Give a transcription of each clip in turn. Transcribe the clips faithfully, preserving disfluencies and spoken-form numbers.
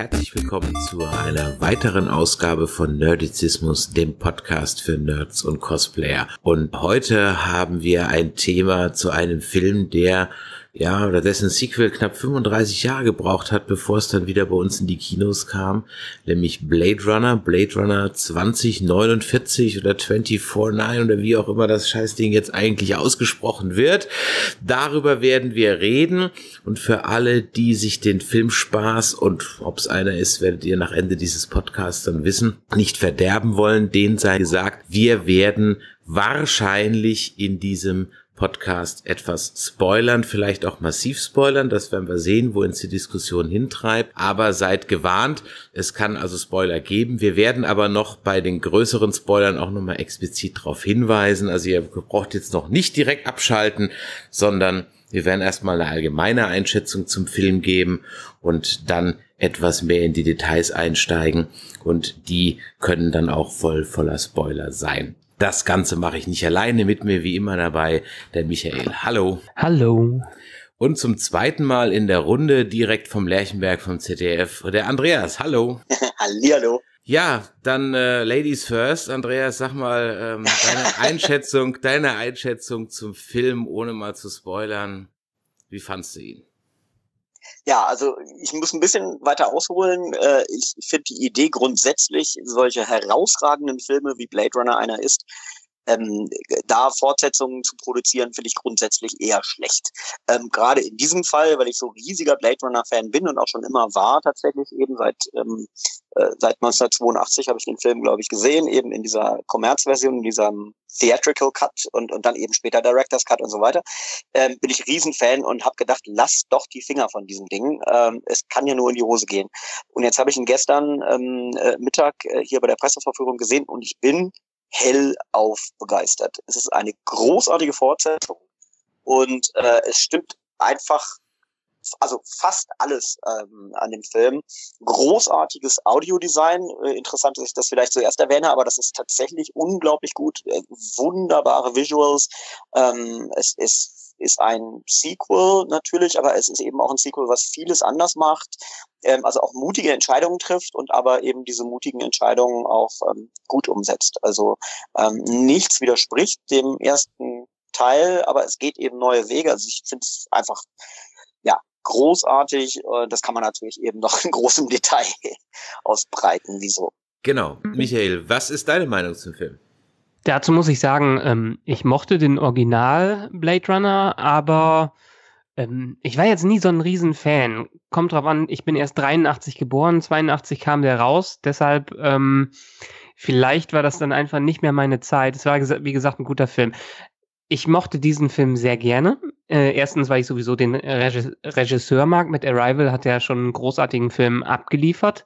herzlich willkommen zu einer weiteren Ausgabe von Nerdizismus, dem Podcast für Nerds und Cosplayer. Und heute haben wir ein Thema zu einem Film, der ja, oder dessen Sequel knapp fünfunddreißig Jahre gebraucht hat, bevor es dann wieder bei uns in die Kinos kam, nämlich Blade Runner, Blade Runner zwanzig neunundvierzig oder vierundzwanzig neun oder wie auch immer das Scheißding jetzt eigentlich ausgesprochen wird. Darüber werden wir reden und für alle, die sich den Filmspaß, und ob es einer ist, werdet ihr nach Ende dieses Podcasts dann wissen, nicht verderben wollen, denen sei gesagt, wir werden wahrscheinlich in diesem Podcast etwas spoilern, vielleicht auch massiv spoilern, das werden wir sehen, wo uns die Diskussion hintreibt, aber seid gewarnt, es kann also Spoiler geben, wir werden aber noch bei den größeren Spoilern auch nochmal explizit darauf hinweisen, also ihr braucht jetzt noch nicht direkt abschalten, sondern wir werden erstmal eine allgemeine Einschätzung zum Film geben und dann etwas mehr in die Details einsteigen und die können dann auch voll voller Spoiler sein. Das Ganze mache ich nicht alleine, mit mir wie immer dabei der Michael. Hallo. Hallo. Und zum zweiten Mal in der Runde direkt vom Lerchenberg vom Z D F der Andreas. Hallo. Hallihallo. Ja, dann äh, Ladies first. Andreas, sag mal ähm, deine Einschätzung, deine Einschätzung zum Film, ohne mal zu spoilern. Wie fandst du ihn? Ja, also ich muss ein bisschen weiter ausholen. Ich finde die Idee grundsätzlich, solche herausragenden Filme wie Blade Runner einer ist, ähm, da Fortsetzungen zu produzieren, finde ich grundsätzlich eher schlecht. Ähm, gerade in diesem Fall, weil ich so riesiger Blade Runner-Fan bin und auch schon immer war, tatsächlich eben seit ähm, äh, seit neunzehnhundertzweiundachtzig habe ich den Film, glaube ich, gesehen, eben in dieser Kommerzversion, in diesem Theatrical Cut und und dann eben später Director's Cut und so weiter, ähm, bin ich Riesenfan und habe gedacht, lass doch die Finger von diesem Ding. Ähm, es kann ja nur in die Hose gehen. Und jetzt habe ich ihn gestern ähm, äh, Mittag äh, hier bei der Pressevorführung gesehen und ich bin hellauf begeistert. Es ist eine großartige Fortsetzung und äh, es stimmt einfach, also fast alles ähm, an dem Film. Großartiges Audiodesign. Äh, interessant, dass ich das vielleicht zuerst erwähne, aber das ist tatsächlich unglaublich gut. Äh, wunderbare Visuals. Ähm, es ist ist ein Sequel natürlich, aber es ist eben auch ein Sequel, was vieles anders macht, ähm, also auch mutige Entscheidungen trifft und aber eben diese mutigen Entscheidungen auch ähm, gut umsetzt. Also ähm, nichts widerspricht dem ersten Teil, aber es geht eben neue Wege. Also ich finde es einfach, ja, großartig. Äh, das kann man natürlich eben noch in großem Detail ausbreiten. Wieso? Genau. Michael, was ist deine Meinung zum Film? Dazu muss ich sagen, ähm, ich mochte den Original Blade Runner, aber ähm, ich war jetzt nie so ein Riesenfan. Kommt drauf an, ich bin erst dreiundachtzig geboren, zweiundachtzig kam der raus, deshalb ähm, vielleicht war das dann einfach nicht mehr meine Zeit. Es war, wie gesagt, ein guter Film. Ich mochte diesen Film sehr gerne. Äh, erstens, weil ich sowieso den Regis- Regisseur mag. Mit Arrival hat er schon einen großartigen Film abgeliefert.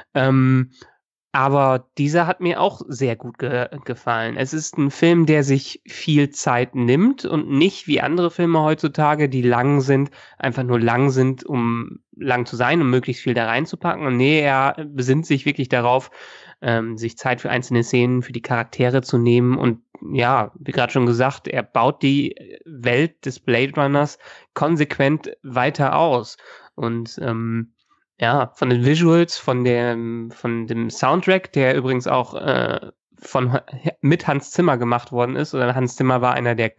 Ähm, Aber dieser hat mir auch sehr gut ge- gefallen. Es ist ein Film, der sich viel Zeit nimmt und nicht wie andere Filme heutzutage, die lang sind, einfach nur lang sind, um lang zu sein, um möglichst viel da reinzupacken. Und nee, er besinnt sich wirklich darauf, ähm, sich Zeit für einzelne Szenen, für die Charaktere zu nehmen. Und ja, wie gerade schon gesagt, er baut die Welt des Blade Runners konsequent weiter aus. Und ähm, ja, von den Visuals, von dem, von dem Soundtrack, der übrigens auch äh, von mit Hans Zimmer gemacht worden ist. Oder Hans Zimmer war einer der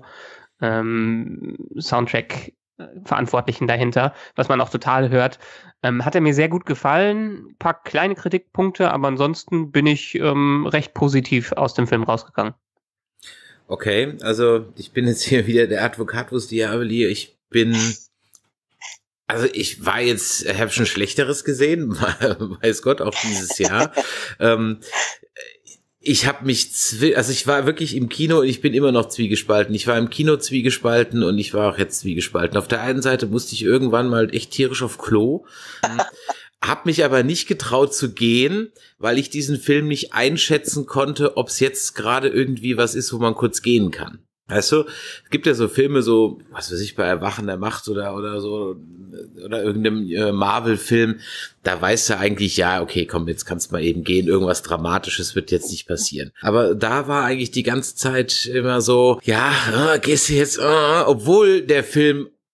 Co-Soundtrack-Verantwortlichen dahinter, was man auch total hört. Ähm, hat er mir sehr gut gefallen. Ein paar kleine Kritikpunkte, aber ansonsten bin ich ähm, recht positiv aus dem Film rausgegangen. Okay, also ich bin jetzt hier wieder der Advocatus Diaboli. Ich bin... Also ich war jetzt, ich habe schon Schlechteres gesehen, weiß Gott, auch dieses Jahr. ähm, ich habe mich, zwi- also ich war wirklich im Kino und ich bin immer noch zwiegespalten. Ich war im Kino zwiegespalten und ich war auch jetzt zwiegespalten. Auf der einen Seite musste ich irgendwann mal echt tierisch auf Klo, hab mich aber nicht getraut zu gehen, weil ich diesen Film nicht einschätzen konnte, ob es jetzt gerade irgendwie was ist, wo man kurz gehen kann. Weißt du, es gibt ja so Filme, so, was weiß ich, bei Erwachen der Macht oder oder so, oder irgendeinem äh, Marvel-Film, da weißt du eigentlich, ja, okay, komm, jetzt kannst du mal eben gehen, irgendwas Dramatisches wird jetzt nicht passieren. Aber da war eigentlich die ganze Zeit immer so, ja, äh, gehst du jetzt, äh, obwohl der Film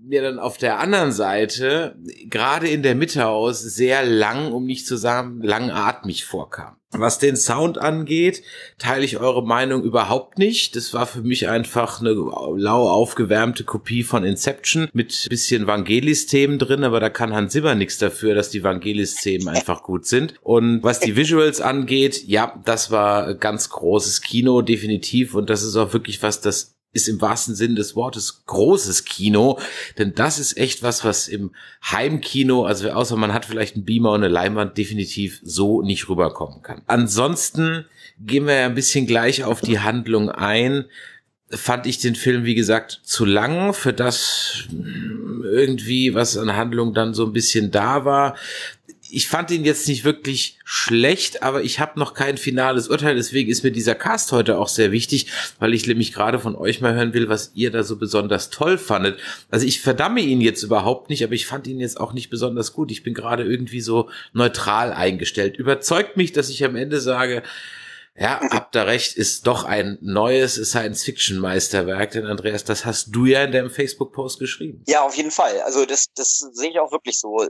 mir dann auf der anderen Seite, gerade in der Mitte aus, sehr lang, um nicht zu sagen, langatmig vorkam. Was den Sound angeht, teile ich eure Meinung überhaupt nicht. Das war für mich einfach eine lau aufgewärmte Kopie von Inception mit bisschen Vangelis-Themen drin, aber da kann Hans Zimmer nichts dafür, dass die Vangelis-Themen einfach gut sind. Und was die Visuals angeht, ja, das war ganz großes Kino, definitiv. Und das ist auch wirklich was, das ist im wahrsten Sinn des Wortes großes Kino, denn das ist echt was, was im Heimkino, also außer man hat vielleicht einen Beamer und eine Leinwand, definitiv so nicht rüberkommen kann. Ansonsten gehen wir ja ein bisschen gleich auf die Handlung ein. Fand ich den Film, wie gesagt, zu lang für das irgendwie, was an Handlung dann so ein bisschen da war. Ich fand ihn jetzt nicht wirklich schlecht, aber ich habe noch kein finales Urteil, deswegen ist mir dieser Cast heute auch sehr wichtig, weil ich nämlich gerade von euch mal hören will, was ihr da so besonders toll fandet. Also ich verdamme ihn jetzt überhaupt nicht, aber ich fand ihn jetzt auch nicht besonders gut. Ich bin gerade irgendwie so neutral eingestellt. Überzeugt mich, dass ich am Ende sage, ja, habt ihr recht, ist doch ein neues Science-Fiction-Meisterwerk, denn Andreas, das hast du ja in deinem Facebook-Post geschrieben. Ja, auf jeden Fall. Also das, das sehe ich auch wirklich so.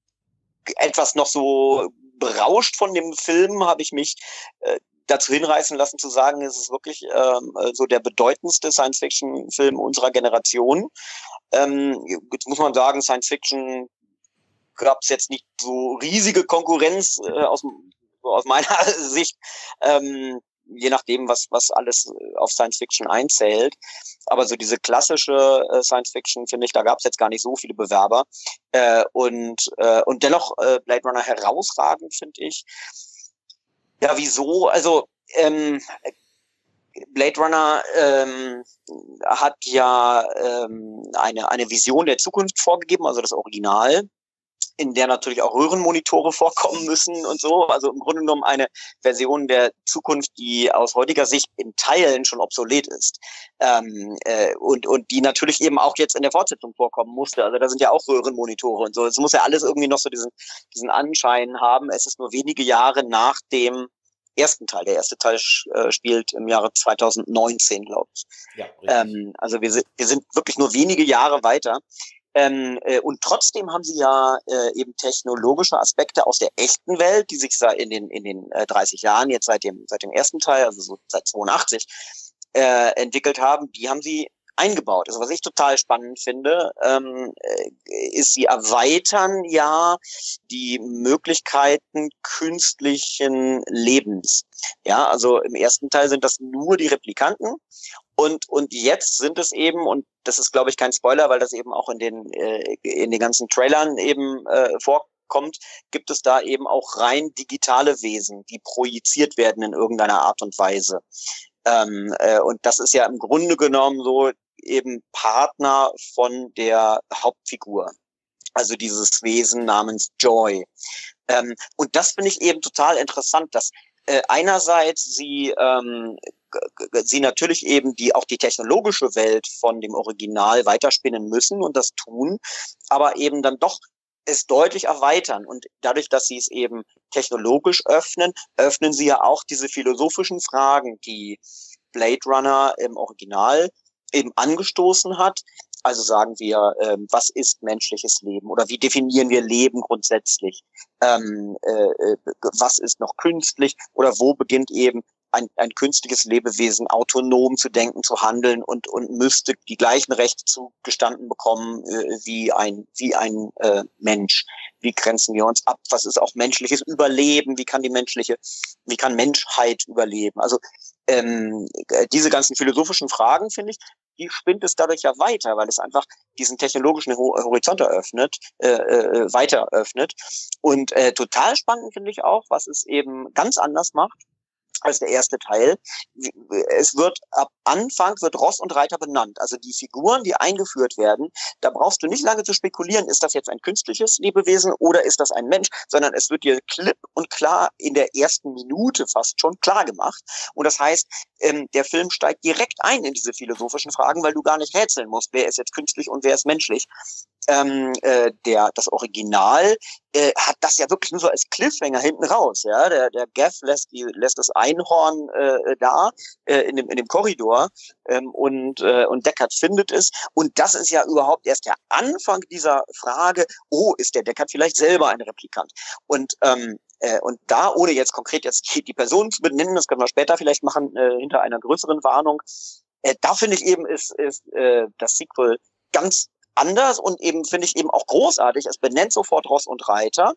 Etwas noch so berauscht von dem Film habe ich mich äh, dazu hinreißen lassen zu sagen, es ist wirklich ähm, so der bedeutendste Science-Fiction-Film unserer Generation. Ähm, jetzt muss man sagen, Science-Fiction gab es jetzt nicht so riesige Konkurrenz äh, aus, aus meiner Sicht. Ähm, je nachdem, was was alles auf Science-Fiction einzählt. Aber so diese klassische äh, Science-Fiction, finde ich, da gab es jetzt gar nicht so viele Bewerber. Äh, und äh, und dennoch äh, Blade Runner herausragend, finde ich. Ja, wieso? Also ähm, Blade Runner ähm, hat ja ähm, eine eine Vision der Zukunft vorgegeben, also das Original, in der natürlich auch Röhrenmonitore vorkommen müssen und so. Also im Grunde genommen eine Version der Zukunft, die aus heutiger Sicht in Teilen schon obsolet ist. Ähm, äh, und, und die natürlich eben auch jetzt in der Fortsetzung vorkommen musste. Also da sind ja auch Röhrenmonitore und so. Es muss ja alles irgendwie noch so diesen, diesen Anschein haben. Es ist nur wenige Jahre nach dem ersten Teil. Der erste Teil äh, spielt im Jahre zweitausendneunzehn, glaube ich. Ja, ähm, also wir sind, wir sind wirklich nur wenige Jahre weiter. Ähm, äh, und trotzdem haben sie ja äh, eben technologische Aspekte aus der echten Welt, die sich in den in den äh, dreißig Jahren jetzt seit dem seit dem ersten Teil, also so seit zweiundachtzig, äh, entwickelt haben. Die haben sie eingebaut. Also was ich total spannend finde, ähm, ist, sie erweitern ja die Möglichkeiten künstlichen Lebens. Ja, also im ersten Teil sind das nur die Replikanten und und jetzt sind es eben, und das ist, glaube ich, kein Spoiler, weil das eben auch in den äh, in den ganzen Trailern eben äh, vorkommt, gibt es da eben auch rein digitale Wesen, die projiziert werden in irgendeiner Art und Weise. Ähm, äh, und das ist ja im Grunde genommen so eben Partner von der Hauptfigur. Also dieses Wesen namens Joy. Ähm, und das finde ich eben total interessant, dass äh, einerseits sie ähm, sie natürlich eben die auch die technologische Welt von dem Original weiterspinnen müssen und das tun, aber eben dann doch es deutlich erweitern. Und dadurch, dass sie es eben technologisch öffnen, öffnen sie ja auch diese philosophischen Fragen, die Blade Runner im Original eben angestoßen hat. Also sagen wir, ähm, was ist menschliches Leben oder wie definieren wir Leben grundsätzlich? Ähm, äh, was ist noch künstlich oder wo beginnt eben ein, ein künstliches Lebewesen autonom zu denken, zu handeln und und müsste die gleichen Rechte zugestanden bekommen äh, wie ein wie ein äh, Mensch? Wie grenzen wir uns ab? Was ist auch menschliches Überleben? Wie kann die menschliche, wie kann Menschheit überleben? Also ähm, diese ganzen philosophischen Fragen, finde ich, die spinnt es dadurch ja weiter, weil es einfach diesen technologischen Horizont eröffnet, äh, äh, weiter öffnet. Und äh, total spannend finde ich auch, was es eben ganz anders macht als der erste Teil. Es wird ab Anfang wird Ross und Reiter benannt. Also die Figuren, die eingeführt werden, da brauchst du nicht lange zu spekulieren, ist das jetzt ein künstliches Lebewesen oder ist das ein Mensch, sondern es wird dir klipp und klar in der ersten Minute fast schon klar gemacht. Und das heißt, ähm, der Film steigt direkt ein in diese philosophischen Fragen, weil du gar nicht rätseln musst, wer ist jetzt künstlich und wer ist menschlich. ähm, äh, der das Original äh, hat das ja wirklich nur so als Cliffhanger hinten raus. Ja, der der Gaff lässt die lässt das Einhorn äh, da äh, in dem in dem Korridor ähm, und äh, und Deckard findet es, und das ist ja überhaupt erst der Anfang dieser Frage: Oh, ist der Deckard vielleicht selber ein Replikant? Und ähm, äh, und da, ohne jetzt konkret jetzt die Person zu benennen, das können wir später vielleicht machen, äh, hinter einer größeren Warnung, äh, da finde ich eben ist ist äh, das Sequel ganz anders und eben finde ich eben auch großartig. Es benennt sofort Ross und Reiter.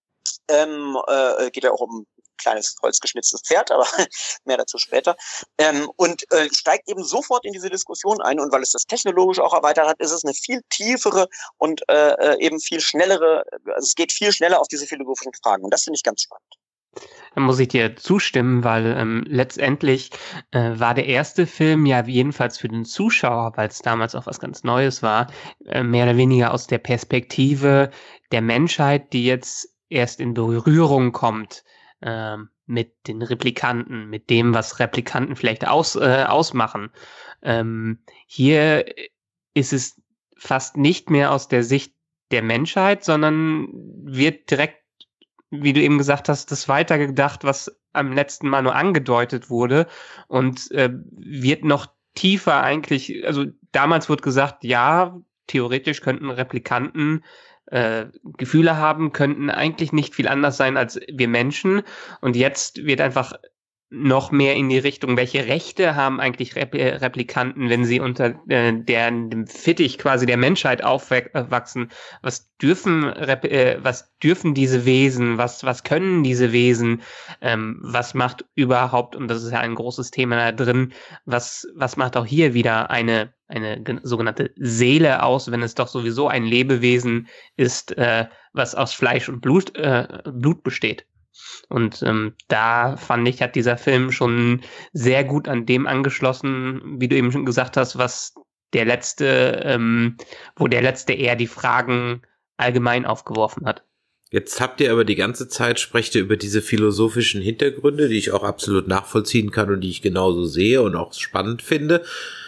Ähm, äh, geht ja auch um ein kleines holzgeschnitztes Pferd, aber mehr dazu später. Ähm, und äh, steigt eben sofort in diese Diskussion ein. Und weil es das technologisch auch erweitert hat, ist es eine viel tiefere und äh, eben viel schnellere, also es geht viel schneller auf diese philosophischen Fragen. Und das finde ich ganz spannend. Da muss ich dir zustimmen, weil ähm, letztendlich äh, war der erste Film ja jedenfalls für den Zuschauer, weil es damals auch was ganz Neues war, äh, mehr oder weniger aus der Perspektive der Menschheit, die jetzt erst in Berührung kommt äh, mit den Replikanten, mit dem, was Replikanten vielleicht aus, äh, ausmachen. Ähm, hier ist es fast nicht mehr aus der Sicht der Menschheit, sondern wird direkt, wie du eben gesagt hast, das weitergedacht, was am letzten Mal nur angedeutet wurde, und äh, wird noch tiefer eigentlich, also damals wurde gesagt, ja, theoretisch könnten Replikanten äh, Gefühle haben, könnten eigentlich nicht viel anders sein als wir Menschen, und jetzt wird einfach noch mehr in die Richtung, welche Rechte haben eigentlich Repl- Replikanten, wenn sie unter äh, der, dem Fittich quasi der Menschheit aufwachsen? Was dürfen, Rep- äh, was dürfen diese Wesen? Was, was können diese Wesen? Ähm, was macht überhaupt, und das ist ja ein großes Thema da drin, was, was macht auch hier wieder eine, eine gen- sogenannte Seele aus, wenn es doch sowieso ein Lebewesen ist, äh, was aus Fleisch und Blut, äh, Blut besteht? Und ähm, da fand ich, hat dieser Film schon sehr gut an dem angeschlossen, wie du eben schon gesagt hast, was der letzte, ähm, wo der letzte eher die Fragen allgemein aufgeworfen hat. Jetzt habt ihr aber die ganze Zeit, sprecht ihr über diese philosophischen Hintergründe, die ich auch absolut nachvollziehen kann und die ich genauso sehe und auch spannend finde.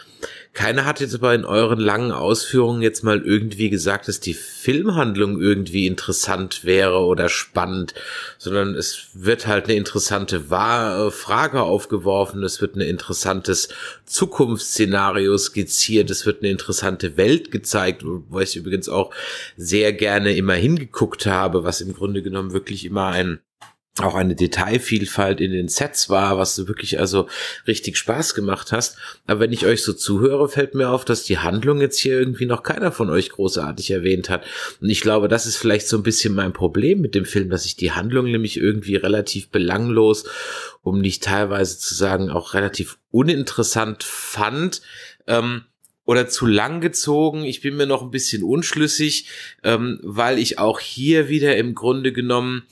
Keiner hat jetzt aber in euren langen Ausführungen jetzt mal irgendwie gesagt, dass die Filmhandlung irgendwie interessant wäre oder spannend, sondern es wird halt eine interessante Wa- Frage aufgeworfen, es wird ein interessantes Zukunftsszenario skizziert, es wird eine interessante Welt gezeigt, wo ich übrigens auch sehr gerne immer hingeguckt habe, was im Grunde genommen wirklich immer ein auch eine Detailvielfalt in den Sets war, was du wirklich also richtig Spaß gemacht hast. Aber wenn ich euch so zuhöre, fällt mir auf, dass die Handlung jetzt hier irgendwie noch keiner von euch großartig erwähnt hat. Und ich glaube, das ist vielleicht so ein bisschen mein Problem mit dem Film, dass ich die Handlung nämlich irgendwie relativ belanglos, um nicht teilweise zu sagen, auch relativ uninteressant fand. Ähm, oder zu lang gezogen. Ich bin mir noch ein bisschen unschlüssig, ähm, weil ich auch hier wieder im Grunde genommen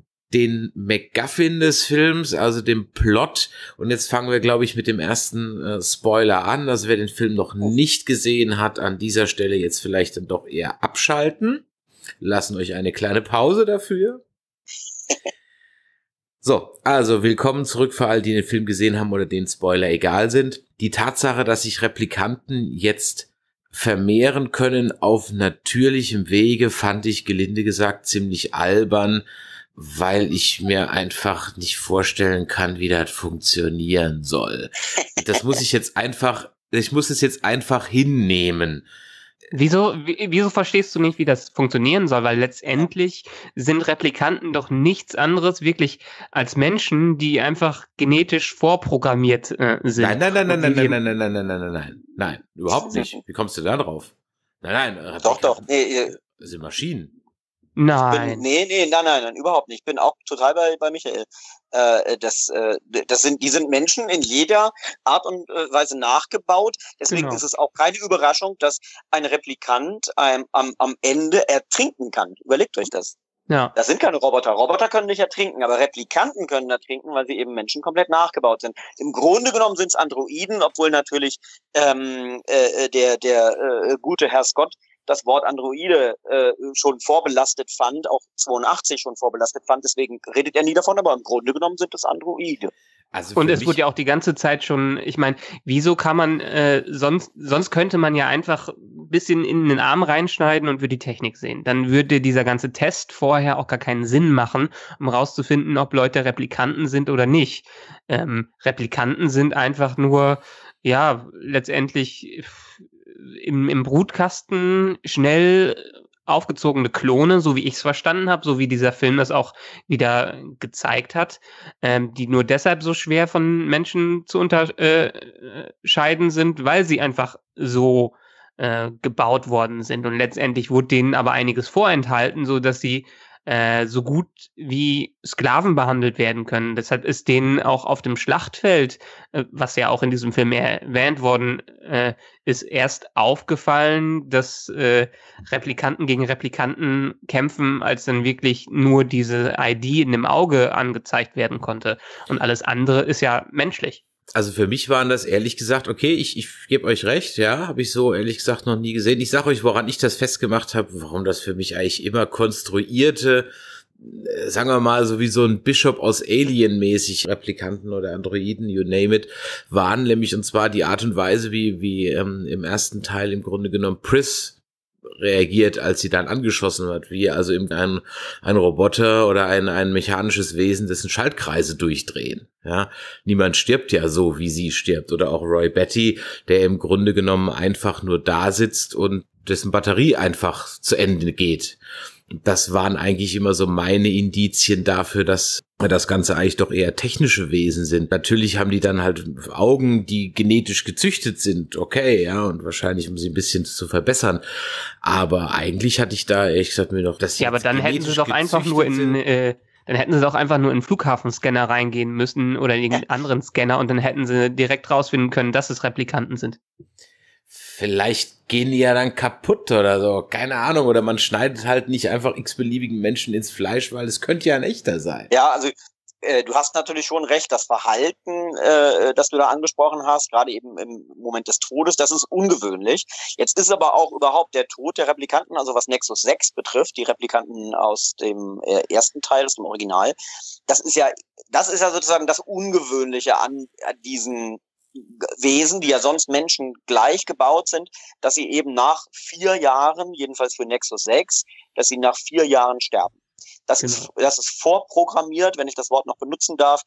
den MacGuffin des Films, also den Plot, und jetzt fangen wir, glaube ich, mit dem ersten äh, Spoiler an, also wer den Film noch nicht gesehen hat, an dieser Stelle jetzt vielleicht dann doch eher abschalten, lassen euch eine kleine Pause dafür. So, also willkommen zurück für all die den Film gesehen haben oder denen Spoiler egal sind. Die Tatsache, dass sich Replikanten jetzt vermehren können auf natürlichem Wege, fand ich gelinde gesagt ziemlich albern, weil ich mir einfach nicht vorstellen kann, wie das funktionieren soll. Das muss ich jetzt einfach, ich muss es jetzt einfach hinnehmen. Wieso, wieso verstehst du nicht, wie das funktionieren soll? Weil letztendlich sind Replikanten doch nichts anderes wirklich als Menschen, die einfach genetisch vorprogrammiert äh, sind. Nein, nein, nein, nein, nein, nein, nein, nein, nein, nein, nein, nein, nein, nein, überhaupt nicht. Wie kommst du da drauf? Nein, nein, doch, doch, nee, das sind Maschinen. Nein. Bin, nee, nee, nein, nein, nein, überhaupt nicht. Ich bin auch total bei, bei Michael. Äh, das, äh, das sind, die sind Menschen in jeder Art und Weise nachgebaut. Deswegen genau. Ist es auch keine Überraschung, dass ein Replikant ähm, am, am Ende ertrinken kann. Überlegt euch das. Ja. Das sind keine Roboter. Roboter können nicht ertrinken, aber Replikanten können ertrinken, weil sie eben Menschen komplett nachgebaut sind. Im Grunde genommen sind es Androiden, obwohl natürlich ähm, äh, der, der äh, gute Herr Scott das Wort Androide äh, schon vorbelastet fand, auch zweiundachtzig schon vorbelastet fand, deswegen redet er nie davon, aber im Grunde genommen sind es Androide. Also und es wurde ja auch die ganze Zeit schon, ich meine, wieso kann man, äh, sonst, sonst könnte man ja einfach ein bisschen in den Arm reinschneiden und würde die Technik sehen. Dann würde dieser ganze Test vorher auch gar keinen Sinn machen, um rauszufinden, ob Leute Replikanten sind oder nicht. Ähm, Replikanten sind einfach nur, ja, letztendlich im, im Brutkasten schnell aufgezogene Klone, so wie ich es verstanden habe, so wie dieser Film das auch wieder gezeigt hat, ähm, die nur deshalb so schwer von Menschen zu unterscheiden sind, weil sie einfach so äh, gebaut worden sind. Und letztendlich wurde denen aber einiges vorenthalten, so dass sie äh, so gut wie Sklaven behandelt werden können. Deshalb ist denen auch auf dem Schlachtfeld, äh, was ja auch in diesem Film erwähnt worden äh, ist, erst aufgefallen, dass äh, Replikanten gegen Replikanten kämpfen, als dann wirklich nur diese I D in dem Auge angezeigt werden konnte. Und alles andere ist ja menschlich. Also für mich waren das ehrlich gesagt, okay, ich, ich gebe euch recht, ja, habe ich so ehrlich gesagt noch nie gesehen. Ich sage euch, woran ich das festgemacht habe, warum das für mich eigentlich immer konstruierte, äh, sagen wir mal, so wie so ein Bishop aus Alien mäßig, Replikanten oder Androiden, you name it, waren nämlich, und zwar die Art und Weise, wie, wie ähm, im ersten Teil im Grunde genommen Pris reagiert, als sie dann angeschossen wird, wie also eben ein, ein Roboter oder ein, ein mechanisches Wesen, dessen Schaltkreise durchdrehen. Ja, niemand stirbt ja so, wie sie stirbt. Oder auch Roy Batty, der im Grunde genommen einfach nur da sitzt und dessen Batterie einfach zu Ende geht. Das waren eigentlich immer so meine Indizien dafür, dass das Ganze eigentlich doch eher technische Wesen sind. Natürlich haben die dann halt Augen, die genetisch gezüchtet sind, okay, ja, und wahrscheinlich, um sie ein bisschen zu verbessern. Aber eigentlich hatte ich da, ehrlich gesagt, mir noch das. Ja, aber dann hätten sie doch einfach nur in, äh, dann hätten sie doch einfach nur in einen Flughafenscanner reingehen müssen oder in irgendeinen anderen Scanner und dann hätten sie direkt rausfinden können, dass es Replikanten sind. Vielleicht gehen die ja dann kaputt oder so, keine Ahnung, oder man schneidet halt nicht einfach x-beliebigen Menschen ins Fleisch, weil es könnte ja ein echter sein. Ja, also äh, du hast natürlich schon recht, das Verhalten, äh, das du da angesprochen hast, gerade eben im Moment des Todes, das ist ungewöhnlich. Jetzt ist aber auch überhaupt der Tod der Replikanten, also was Nexus sechs betrifft, die Replikanten aus dem äh, ersten Teil, aus dem Original, das ist ja, das ist ja sozusagen das Ungewöhnliche an, an diesen Wesen, die ja sonst Menschen gleich gebaut sind, dass sie eben nach vier Jahren, jedenfalls für Nexus sechs, dass sie nach vier Jahren sterben. Das genau. ist, das ist vorprogrammiert, wenn ich das Wort noch benutzen darf,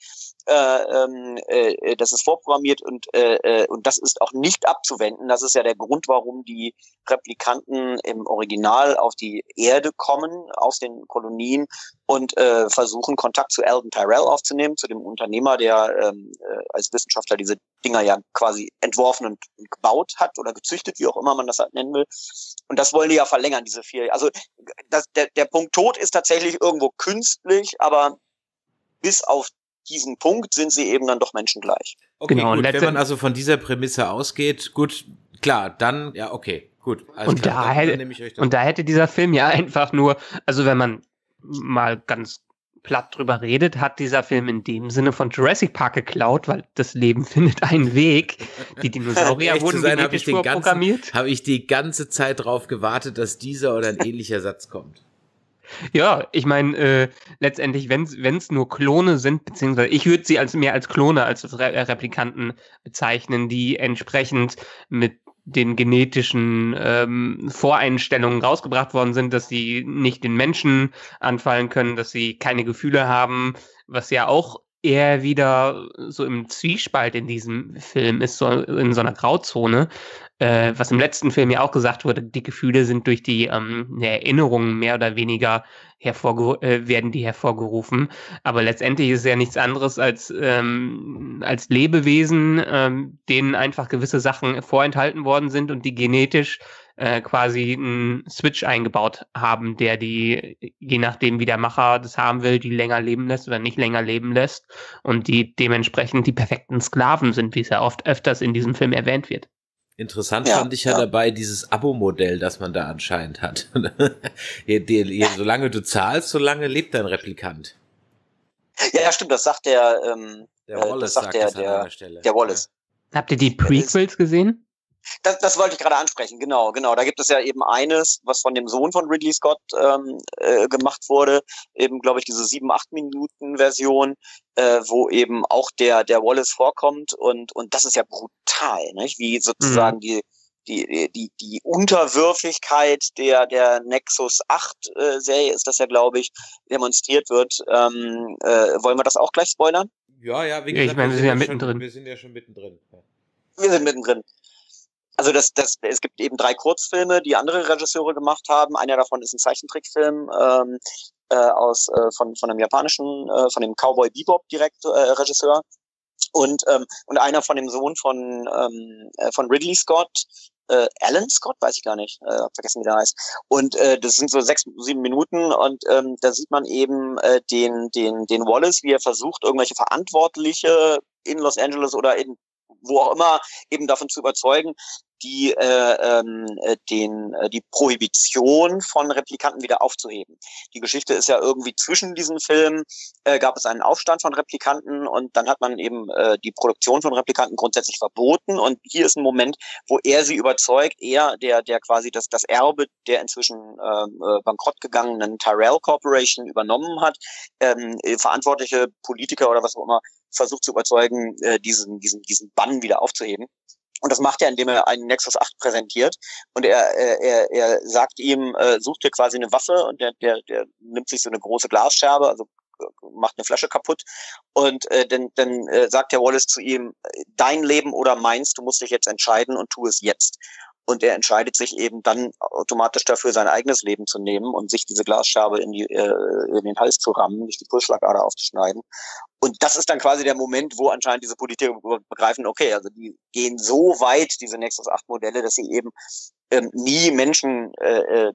äh, äh, das ist vorprogrammiert und, äh, und das ist auch nicht abzuwenden. Das ist ja der Grund, warum die Replikanten im Original auf die Erde kommen, aus den Kolonien und äh, versuchen, Kontakt zu Alden Tyrell aufzunehmen, zu dem Unternehmer, der ähm, äh, als Wissenschaftler diese Dinger ja quasi entworfen und, und gebaut hat oder gezüchtet, wie auch immer man das halt nennen will. Und das wollen die ja verlängern, diese vier. Also das, der, der Punkt Tod ist tatsächlich irgendwo künstlich, aber bis auf diesen Punkt sind sie eben dann doch menschengleich. Okay, genau, gut, wenn man also von dieser Prämisse ausgeht, gut, klar, dann, ja, okay, gut. Also und, klar, da dann, hätte, dann und da hätte dieser Film ja einfach nur, also wenn man mal ganz platt drüber redet, hat dieser Film in dem Sinne von Jurassic Park geklaut, weil das Leben findet einen Weg. Die Dinosaurier wurden genetisch vorprogrammiert. Habe ich die ganze Zeit drauf gewartet, dass dieser oder ein ähnlicher Satz kommt. Ja, ich meine, äh, letztendlich, wenn es nur Klone sind, beziehungsweise ich würde sie als mehr als Klone, als Re Replikanten bezeichnen, die entsprechend mit den genetischen ähm, Voreinstellungen rausgebracht worden sind, dass sie nicht den Menschen anfallen können, dass sie keine Gefühle haben, was ja auch eher wieder so im Zwiespalt in diesem Film ist, so in so einer Grauzone, äh, was im letzten Film ja auch gesagt wurde, die Gefühle sind durch die ähm, Erinnerungen mehr oder weniger hervorgeru äh, werden die hervorgerufen, aber letztendlich ist es ja nichts anderes als ähm, als Lebewesen, ähm, denen einfach gewisse Sachen vorenthalten worden sind und die genetisch äh, quasi einen Switch eingebaut haben, der die, je nachdem wie der Macher das haben will, die länger leben lässt oder nicht länger leben lässt und die dementsprechend die perfekten Sklaven sind, wie es ja oft öfters in diesem Film erwähnt wird. Interessant ja, fand ich ja, ja dabei dieses Abo-Modell, das man da anscheinend hat. je, je, je, solange du zahlst, solange lebt dein Replikant. Ja, ja, stimmt, das sagt der, ähm, der Wallace, das sagt, sagt der, das an der, einer Stelle. Der Wallace. Habt ihr die Prequels gesehen? Das, das wollte ich gerade ansprechen, genau, genau. Da gibt es ja eben eines, was von dem Sohn von Ridley Scott ähm, äh, gemacht wurde, eben, glaube ich, diese sieben, acht Minuten Version, äh, wo eben auch der der Wallace vorkommt und und das ist ja brutal, nicht? Wie sozusagen mhm. die die die die Unterwürfigkeit der der Nexus acht äh, Serie ist das ja, glaube ich, demonstriert wird. Ähm, äh, wollen wir das auch gleich spoilern? Ja, ja, wie gesagt, ja, ich meine, wir sind ja mittendrin. Wir sind ja schon mittendrin. Ja. Wir sind mittendrin. Also das, das, es gibt eben drei Kurzfilme, die andere Regisseure gemacht haben. Einer davon ist ein Zeichentrickfilm ähm, äh, aus äh, von von einem japanischen, äh, von dem Cowboy Bebop direkt äh, Regisseur und ähm, und einer von dem Sohn von ähm, äh, von Ridley Scott, äh, Alan Scott, weiß ich gar nicht, äh, hab vergessen, wie der heißt. Und äh, das sind so sechs, sieben Minuten und ähm, da sieht man eben äh, den den den Wallace, wie er versucht, irgendwelche Verantwortliche in Los Angeles oder in wo auch immer eben davon zu überzeugen, die äh, ähm, den äh, die Prohibition von Replikanten wieder aufzuheben. Die Geschichte ist ja irgendwie zwischen diesen Filmen äh, gab es einen Aufstand von Replikanten und dann hat man eben äh, die Produktion von Replikanten grundsätzlich verboten und hier ist ein Moment, wo er sie überzeugt, er der der quasi das das Erbe der inzwischen äh, bankrott gegangenen Tyrell Corporation übernommen hat, ähm, verantwortliche Politiker oder was auch immer versucht zu überzeugen, äh, diesen diesen diesen Bann wieder aufzuheben. Und das macht er, indem er einen Nexus acht präsentiert. Und er er er sagt ihm, äh, such dir quasi eine Waffe und der der der nimmt sich so eine große Glasscherbe, also macht eine Flasche kaputt. Und äh, dann dann äh, sagt der Wallace zu ihm, dein Leben oder meins, du musst dich jetzt entscheiden und tu es jetzt. Und er entscheidet sich eben dann automatisch dafür, sein eigenes Leben zu nehmen und sich diese Glasscherbe in, die, äh, in den Hals zu rammen, durch die Pulsschlagader aufzuschneiden. Und das ist dann quasi der Moment, wo anscheinend diese Politiker begreifen, okay, also die gehen so weit, diese Nexus acht Modelle, dass sie eben ähm, nie Menschen äh,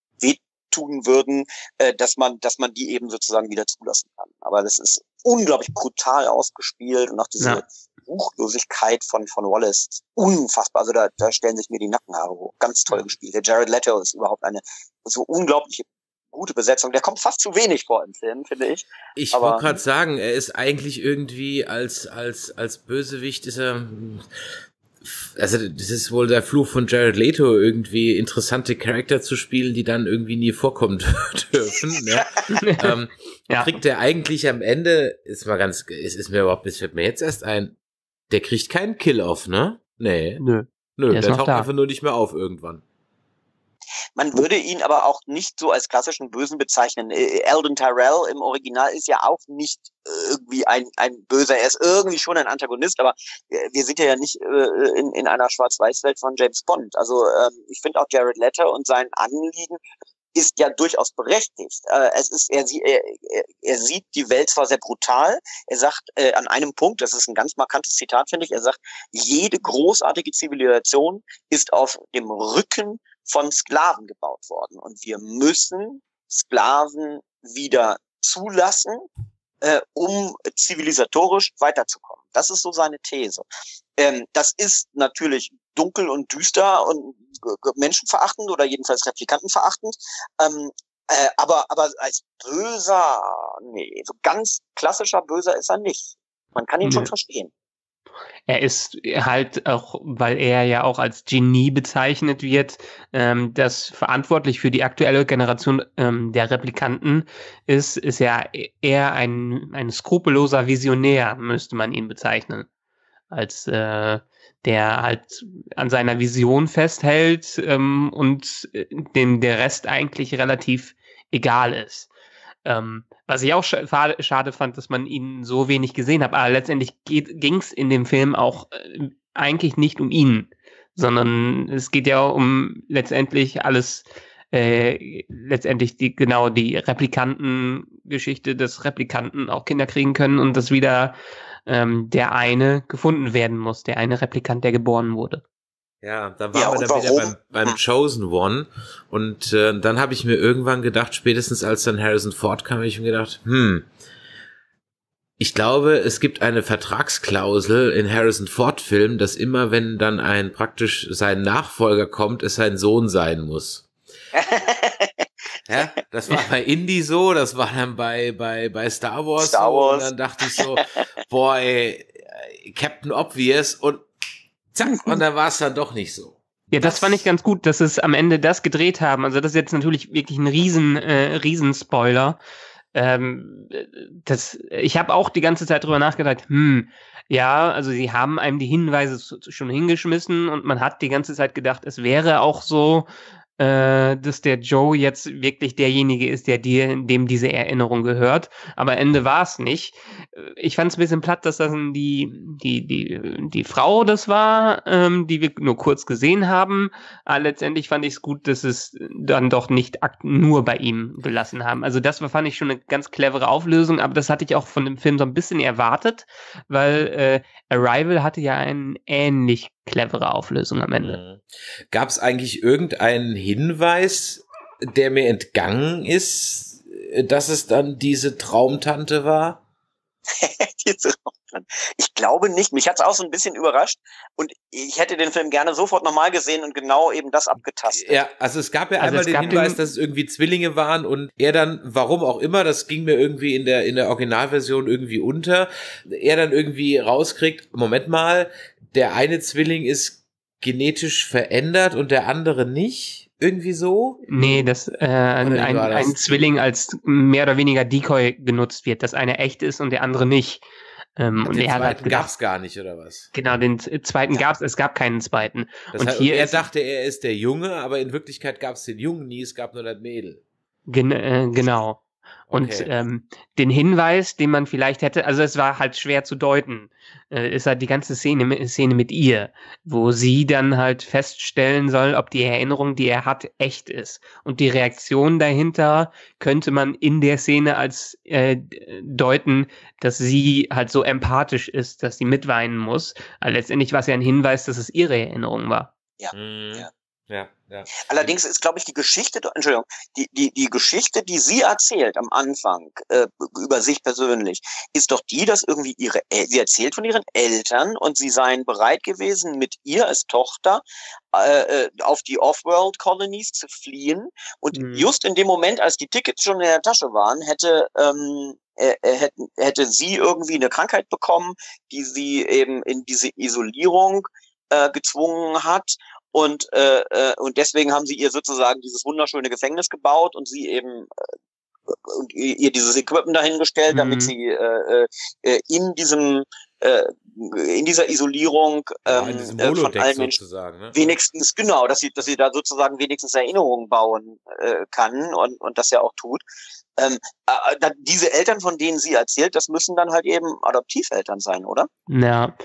wehtun würden, äh, dass man dass man die eben sozusagen wieder zulassen kann. Aber das ist unglaublich brutal ausgespielt und auch diese ja. Ruchlosigkeit von von Wallace, unfassbar. Also da, da stellen sich mir die Nackenhaare hoch. Ganz toll gespielt. Der Jared Leto ist überhaupt eine so unglaubliche gute Besetzung. Der kommt fast zu wenig vor im Film, finde ich. Ich wollte gerade sagen, er ist eigentlich irgendwie als als als Bösewicht ist er, also das ist wohl der Fluch von Jared Leto, irgendwie interessante Charakter zu spielen, die dann irgendwie nie vorkommen dürfen. Ja. ähm, ja. Kriegt der eigentlich am Ende, ist mal ganz, ist, ist mir überhaupt, es fällt mir jetzt erst ein, der kriegt keinen Kill-Off, ne? Nee. Nö. Nö, der, der taucht da. einfach nur nicht mehr auf irgendwann. Man würde ihn aber auch nicht so als klassischen Bösen bezeichnen. Alden Tyrell im Original ist ja auch nicht irgendwie ein ein Böser. Er ist irgendwie schon ein Antagonist, aber wir sind ja nicht in, in einer Schwarz-Weiß-Welt von James Bond. Also ich finde auch Jared Leto und sein Anliegen ist ja durchaus berechtigt. Äh, es ist, er, er, er sieht die Welt zwar sehr brutal, er sagt äh, an einem Punkt, das ist ein ganz markantes Zitat, finde ich, er sagt, jede großartige Zivilisation ist auf dem Rücken von Sklaven gebaut worden und wir müssen Sklaven wieder zulassen, äh, um zivilisatorisch weiterzukommen. Das ist so seine These. Ähm, das ist natürlich dunkel und düster und menschenverachtend oder jedenfalls replikantenverachtend. Ähm, äh, aber aber als Böser, nee, so ganz klassischer Böser ist er nicht. Man kann ihn nee. schon verstehen. Er ist halt auch, weil er ja auch als Genie bezeichnet wird, ähm, das verantwortlich für die aktuelle Generation ähm, der Replikanten ist, ist ja eher ein, ein skrupelloser Visionär, müsste man ihn bezeichnen. Als äh, der halt an seiner Vision festhält ähm, und dem der Rest eigentlich relativ egal ist. Ähm, was ich auch sch- schade fand, dass man ihn so wenig gesehen hat, aber letztendlich ging es in dem Film auch äh, eigentlich nicht um ihn, sondern es geht ja um letztendlich alles, äh, letztendlich die genau die Replikanten-Geschichte, dass Replikanten auch Kinder kriegen können und dass wieder ähm, der eine gefunden werden muss, der eine Replikant, der geboren wurde. Ja, dann waren ja, wir dann wieder beim, beim Chosen One und äh, dann habe ich mir irgendwann gedacht, spätestens als dann Harrison Ford kam, habe ich mir gedacht, hm, ich glaube, es gibt eine Vertragsklausel in Harrison Ford Filmen, dass immer, wenn dann ein praktisch sein Nachfolger kommt, es sein Sohn sein muss. Ja, das war bei Indy so, das war dann bei bei bei Star Wars, Star Wars. So, und dann dachte ich so, boah, ey, Captain Obvious und zack, und dann war es dann doch nicht so. Ja, das, das fand ich ganz gut, dass es am Ende das gedreht haben. Also das ist jetzt natürlich wirklich ein riesen, äh, riesen Spoiler. Ähm, das, ich habe auch die ganze Zeit drüber nachgedacht, hm, ja, also sie haben einem die Hinweise schon hingeschmissen und man hat die ganze Zeit gedacht, es wäre auch so, äh, dass der Joe jetzt wirklich derjenige ist, der dir, dem diese Erinnerung gehört. Aber am Ende war es nicht. Ich fand es ein bisschen platt, dass das die, die, die, die Frau das war, ähm, die wir nur kurz gesehen haben. Aber letztendlich fand ich es gut, dass es dann doch nicht nur bei ihm gelassen haben. Also das war, fand ich schon eine ganz clevere Auflösung, aber das hatte ich auch von dem Film so ein bisschen erwartet, weil äh, Arrival hatte ja eine ähnlich clevere Auflösung am Ende. Gab es eigentlich irgendeinen Hinweis, der mir entgangen ist, dass es dann diese Traumtante war? diese Traumtante. Ich glaube nicht. Mich hat es auch so ein bisschen überrascht und ich hätte den Film gerne sofort nochmal gesehen und genau eben das abgetastet. Ja, also es gab ja also einmal den Hinweis, den dass es irgendwie Zwillinge waren und er dann, warum auch immer, das ging mir irgendwie in der in der Originalversion irgendwie unter, er dann irgendwie rauskriegt, Moment mal, der eine Zwilling ist genetisch verändert und der andere nicht? Irgendwie so? Nee, dass äh, ein, ein Zwilling als mehr oder weniger Decoy genutzt wird, dass einer echt ist und der andere nicht. Ähm, und und den er zweiten hat halt gab's gar nicht, oder was? Genau, den zweiten ja. gab's, es gab keinen zweiten. Das und heißt, hier und er ist, dachte, er ist der Junge, aber in Wirklichkeit gab's den Jungen nie, es gab nur das Mädel. Gen äh, genau. Und Okay. ähm, den Hinweis, den man vielleicht hätte, also es war halt schwer zu deuten, äh, ist halt die ganze Szene, Szene mit ihr, wo sie dann halt feststellen soll, ob die Erinnerung, die er hat, echt ist. Und die Reaktion dahinter könnte man in der Szene als äh, deuten, dass sie halt so empathisch ist, dass sie mitweinen muss. Aber letztendlich war es ja ein Hinweis, dass es ihre Erinnerung war. Ja, mhm. ja. Ja, ja. Allerdings ist, glaube ich, die Geschichte, Entschuldigung, die, die, die Geschichte, die sie erzählt am Anfang äh, über sich persönlich, ist doch die, dass irgendwie ihre, sie erzählt von ihren Eltern und sie seien bereit gewesen, mit ihr als Tochter äh, auf die Off-World-Colonies zu fliehen. Und mhm. just in dem Moment, als die Tickets schon in der Tasche waren, hätte ähm, äh, hätte, hätte sie irgendwie eine Krankheit bekommen, die sie eben in diese Isolierung äh, gezwungen hat. Und äh, äh, und deswegen haben sie ihr sozusagen dieses wunderschöne Gefängnis gebaut und sie eben äh, und ihr dieses Equipment dahingestellt, mhm. damit sie äh, äh, in diesem äh, in dieser Isolierung ähm, ja, in von allen Menschen ne? wenigstens genau, dass sie dass sie da sozusagen wenigstens Erinnerungen bauen äh, kann und und das ja auch tut. Ähm, äh, diese Eltern, von denen sie erzählt, das müssen dann halt eben Adoptiveltern sein, oder? Ja,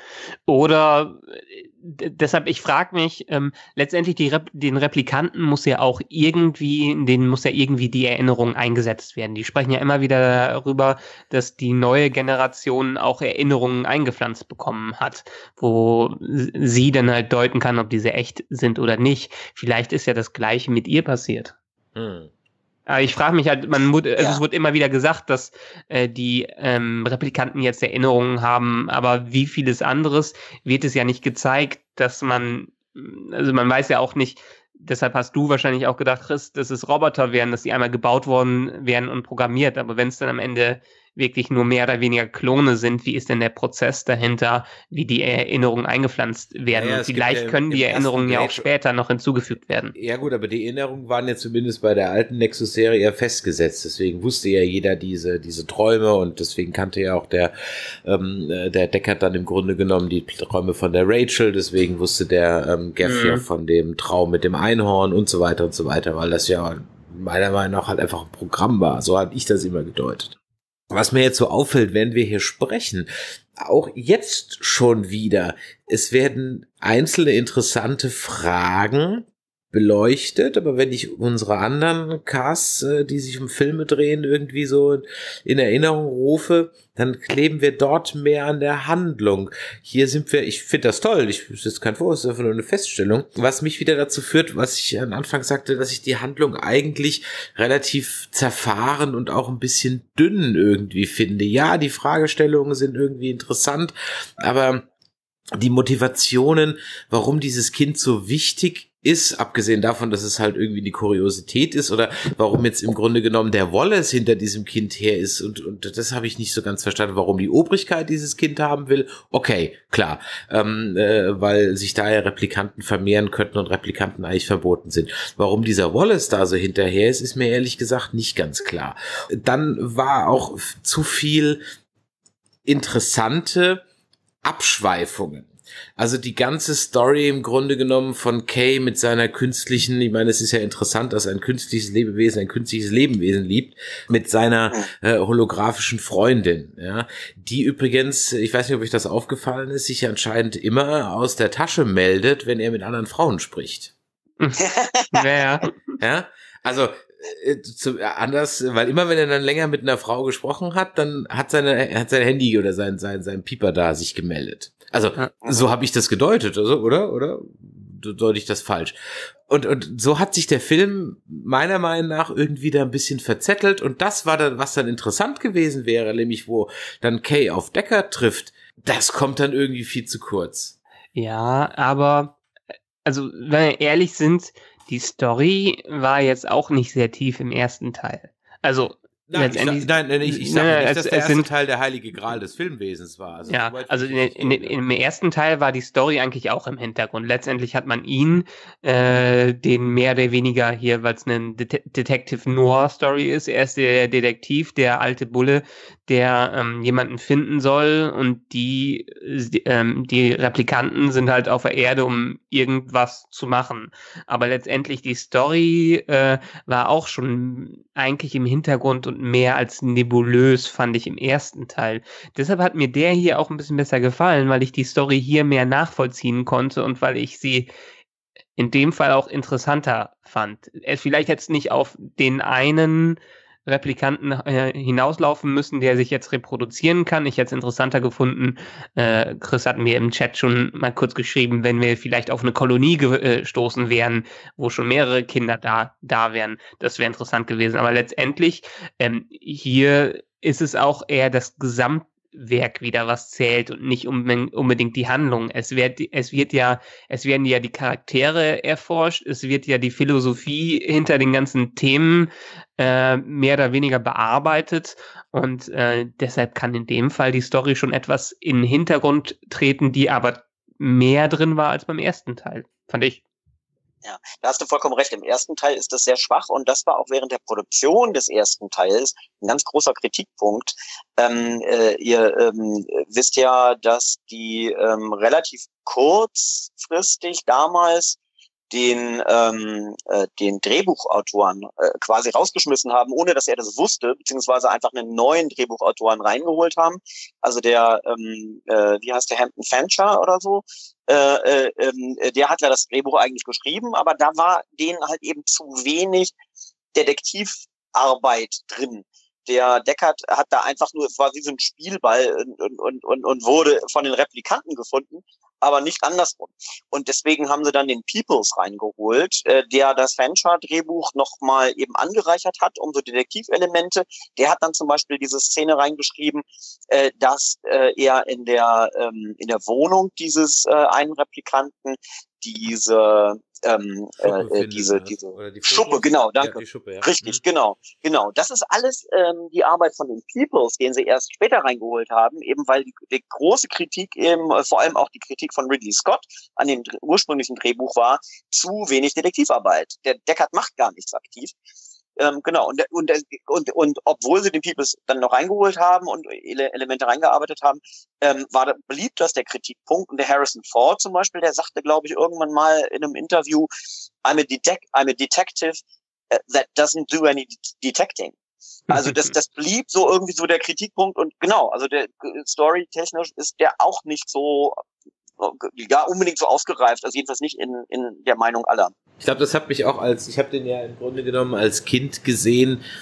oder deshalb, ich frage mich, ähm, letztendlich die Rep den Replikanten muss ja auch irgendwie, denen muss ja irgendwie die Erinnerung eingesetzt werden. Die sprechen ja immer wieder darüber, dass die neue Generation auch Erinnerungen eingepflanzt bekommen hat, wo sie dann halt deuten kann, ob diese echt sind oder nicht. Vielleicht ist ja das Gleiche mit ihr passiert. Hm. Aber ich frage mich halt, man also ja. es wird immer wieder gesagt, dass äh, die ähm, Replikanten jetzt Erinnerungen haben, aber wie vieles anderes wird es ja nicht gezeigt, dass man, also man weiß ja auch nicht, deshalb hast du wahrscheinlich auch gedacht, Chris, dass es Roboter wären, dass die einmal gebaut worden wären und programmiert, aber wenn es dann am Ende wirklich nur mehr oder weniger Klone sind, wie ist denn der Prozess dahinter, wie die Erinnerungen eingepflanzt werden? Ja, ja, und vielleicht ja können die Erinnerungen ja auch später noch hinzugefügt werden. Ja gut, aber die Erinnerungen waren ja zumindest bei der alten Nexus-Serie eher festgesetzt, deswegen wusste ja jeder diese diese Träume und deswegen kannte ja auch der ähm, der Deckard dann im Grunde genommen die Träume von der Rachel, deswegen wusste der ähm, Gaff ja mhm. von dem Traum mit dem Einhorn und so weiter und so weiter, weil das ja meiner Meinung nach halt einfach ein Programm war, so habe ich das immer gedeutet. Was mir jetzt so auffällt, wenn wir hier sprechen, auch jetzt schon wieder, es werden einzelne interessante Fragen beleuchtet, aber wenn ich unsere anderen Casts, die sich um Filme drehen, irgendwie so in Erinnerung rufe, dann kleben wir dort mehr an der Handlung. Hier sind wir, ich finde das toll, ich, das ist kein Vorwurf, das ist einfach nur eine Feststellung, was mich wieder dazu führt, was ich am Anfang sagte, dass ich die Handlung eigentlich relativ zerfahren und auch ein bisschen dünn irgendwie finde. Ja, die Fragestellungen sind irgendwie interessant, aber die Motivationen, warum dieses Kind so wichtig ist, abgesehen davon, dass es halt irgendwie die Kuriosität ist oder warum jetzt im Grunde genommen der Wallace hinter diesem Kind her ist und, und das habe ich nicht so ganz verstanden, warum die Obrigkeit dieses Kind haben will. Okay, klar, ähm, äh, weil sich da ja Replikanten vermehren könnten und Replikanten eigentlich verboten sind. Warum dieser Wallace da so hinterher ist, ist mir ehrlich gesagt nicht ganz klar. Dann war auch zu viel interessante Abschweifungen. Also die ganze Story im Grunde genommen von Kay mit seiner künstlichen, ich meine, es ist ja interessant, dass ein künstliches Lebewesen ein künstliches Lebewesen liebt, mit seiner äh, holographischen Freundin, ja, die übrigens, ich weiß nicht, ob euch das aufgefallen ist, sich anscheinend immer aus der Tasche meldet, wenn er mit anderen Frauen spricht. Ja, ja, also äh, zu, äh, anders, weil immer wenn er dann länger mit einer Frau gesprochen hat, dann hat seine hat sein Handy oder sein sein sein Pieper da sich gemeldet. Also, so habe ich das gedeutet, also, oder? Oder deute ich das falsch? Und, und so hat sich der Film meiner Meinung nach irgendwie da ein bisschen verzettelt. Und das war dann, was dann interessant gewesen wäre, nämlich wo dann Kay auf Deckard trifft. Das kommt dann irgendwie viel zu kurz. Ja, aber, also, wenn wir ehrlich sind, die Story war jetzt auch nicht sehr tief im ersten Teil. Also, Nein, ich, nein, nein, ich, ich sage nein, nicht, dass es, der erste sind, Teil der heilige Gral des Filmwesens war. Also ja, also in, in, im ersten Teil war die Story eigentlich auch im Hintergrund. Letztendlich hat man ihn, äh, den mehr oder weniger hier, weil es eine Det- Detective Noir Story ist, er ist der Detektiv, der alte Bulle, der ähm, jemanden finden soll und die, ähm, die Replikanten sind halt auf der Erde, um irgendwas zu machen. Aber letztendlich die Story äh, war auch schon eigentlich im Hintergrund und mehr als nebulös, fand ich im ersten Teil. Deshalb hat mir der hier auch ein bisschen besser gefallen, weil ich die Story hier mehr nachvollziehen konnte und weil ich sie in dem Fall auch interessanter fand. Vielleicht jetzt nicht auf den einen Replikanten äh, hinauslaufen müssen, der sich jetzt reproduzieren kann. Ich hätte es interessanter gefunden. Äh, Chris hat mir im Chat schon mal kurz geschrieben, wenn wir vielleicht auf eine Kolonie gestoßen wären, wo schon mehrere Kinder da, da wären. Das wäre interessant gewesen. Aber letztendlich, ähm, hier ist es auch eher das Gesamtwerk wieder, was zählt und nicht unbedingt die Handlung. Es wird, es wird ja, es werden ja die Charaktere erforscht, es wird ja die Philosophie hinter den ganzen Themen äh, mehr oder weniger bearbeitet und äh, deshalb kann in dem Fall die Story schon etwas in den Hintergrund treten, die aber mehr drin war als beim ersten Teil, fand ich. Ja, da hast du vollkommen recht. Im ersten Teil ist das sehr schwach und das war auch während der Produktion des ersten Teils ein ganz großer Kritikpunkt. Ähm, äh, ihr ähm, wisst ja, dass die ähm, relativ kurzfristig damals den ähm, äh, den Drehbuchautoren äh, quasi rausgeschmissen haben, ohne dass er das wusste, beziehungsweise einfach einen neuen Drehbuchautoren reingeholt haben. Also der, ähm, äh, wie heißt der, Hampton Fancher oder so, äh, äh, äh, der hat ja das Drehbuch eigentlich geschrieben, aber da war denen halt eben zu wenig Detektivarbeit drin. Der Deckard hat da einfach nur, es war wie so ein Spielball und, und, und, und wurde von den Replikanten gefunden, aber nicht andersrum. Und deswegen haben sie dann den Peoples reingeholt, äh, der das Fancher-Drehbuch nochmal eben angereichert hat, um so Detektivelemente. Der hat dann zum Beispiel diese Szene reingeschrieben, äh, dass äh, er in der ähm, in der Wohnung dieses äh, einen Replikanten diese ähm, äh, diese findet, diese die Schuppe, genau, danke. Ja, die Schuppe, ja. Richtig, mhm. genau, genau. Das ist alles ähm, die Arbeit von den Peoples, den sie erst später reingeholt haben, eben weil die, die große Kritik eben, äh, vor allem auch die Kritik von Ridley Scott an dem dr- ursprünglichen Drehbuch war, zu wenig Detektivarbeit. Der Deckard macht gar nichts aktiv. Ähm, genau, und, und, und, und obwohl sie den Peoples dann noch reingeholt haben und Ele- Elemente reingearbeitet haben, ähm, war da, blieb das der Kritikpunkt. Und der Harrison Ford zum Beispiel, der sagte, glaube ich, irgendwann mal in einem Interview, I'm a, detec- I'm a detective that doesn't do any detecting. Also das, das blieb so irgendwie so der Kritikpunkt und genau, also der storytechnisch ist der auch nicht so ja unbedingt so ausgereift, also jedenfalls nicht in, in der Meinung aller. Ich glaube, das hat mich auch als, ich habe den ja im Grunde genommen als Kind gesehen,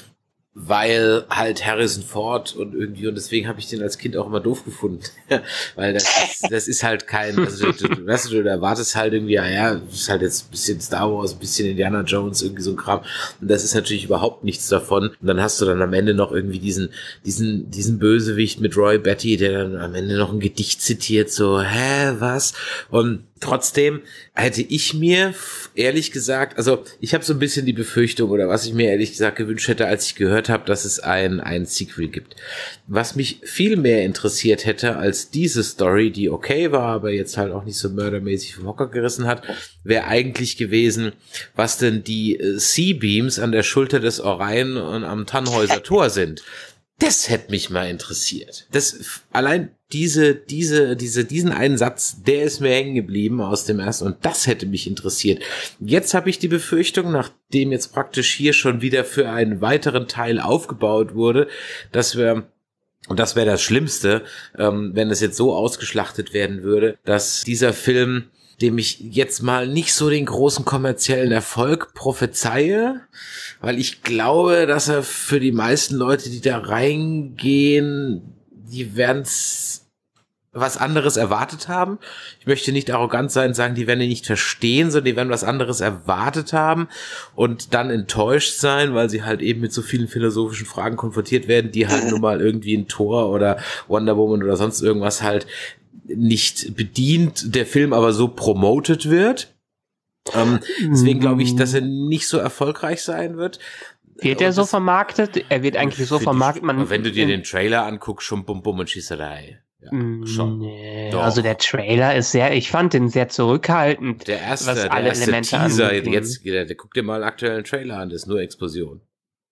weil halt Harrison Ford und irgendwie, und deswegen habe ich den als Kind auch immer doof gefunden, weil das ist, das ist halt kein, also du, du, weißt du, du erwartest halt irgendwie, ja, ja, das ist halt jetzt ein bisschen Star Wars, ein bisschen Indiana Jones, irgendwie so ein Kram, und das ist natürlich überhaupt nichts davon, und dann hast du dann am Ende noch irgendwie diesen, diesen, diesen Bösewicht mit Roy Batty, der dann am Ende noch ein Gedicht zitiert, so, hä, was? Und trotzdem hätte ich mir, ehrlich gesagt, also ich habe so ein bisschen die Befürchtung, oder was ich mir ehrlich gesagt gewünscht hätte, als ich gehört habe, dass es ein, ein Sequel gibt. Was mich viel mehr interessiert hätte als diese Story, die okay war, aber jetzt halt auch nicht so mördermäßig vom Hocker gerissen hat, wäre eigentlich gewesen, was denn die äh, C-Beams an der Schulter des Orion und am Tannhäuser Tor sind. Das hätte mich mal interessiert. Das, allein diese, diese, diese, diesen einen Satz, der ist mir hängen geblieben aus dem ersten, und das hätte mich interessiert. Jetzt habe ich die Befürchtung, nachdem jetzt praktisch hier schon wieder für einen weiteren Teil aufgebaut wurde, dass wir, und das wäre das Schlimmste, ähm, wenn es jetzt so ausgeschlachtet werden würde, dass dieser Film, dem ich jetzt mal nicht so den großen kommerziellen Erfolg prophezeie, weil ich glaube, dass er für die meisten Leute, die da reingehen, die werden's was anderes erwartet haben. Ich möchte nicht arrogant sein und sagen, die werden ihn nicht verstehen, sondern die werden was anderes erwartet haben und dann enttäuscht sein, weil sie halt eben mit so vielen philosophischen Fragen konfrontiert werden, die halt nun mal irgendwie ein Thor oder Wonder Woman oder sonst irgendwas halt nicht bedient, der Film aber so promoted wird. Ähm, deswegen glaube ich, dass er nicht so erfolgreich sein wird. Wird er so vermarktet? Er wird eigentlich so vermarktet. Man, wenn du dir den Trailer anguckst, schon bum bum und Schießerei. Ja, schon. Nee, also der Trailer ist sehr, ich fand den sehr zurückhaltend. Der erste, was der alle erste Elemente Teaser, anging. jetzt, der, der, guck dir mal einen aktuellen Trailer an, das ist nur Explosion.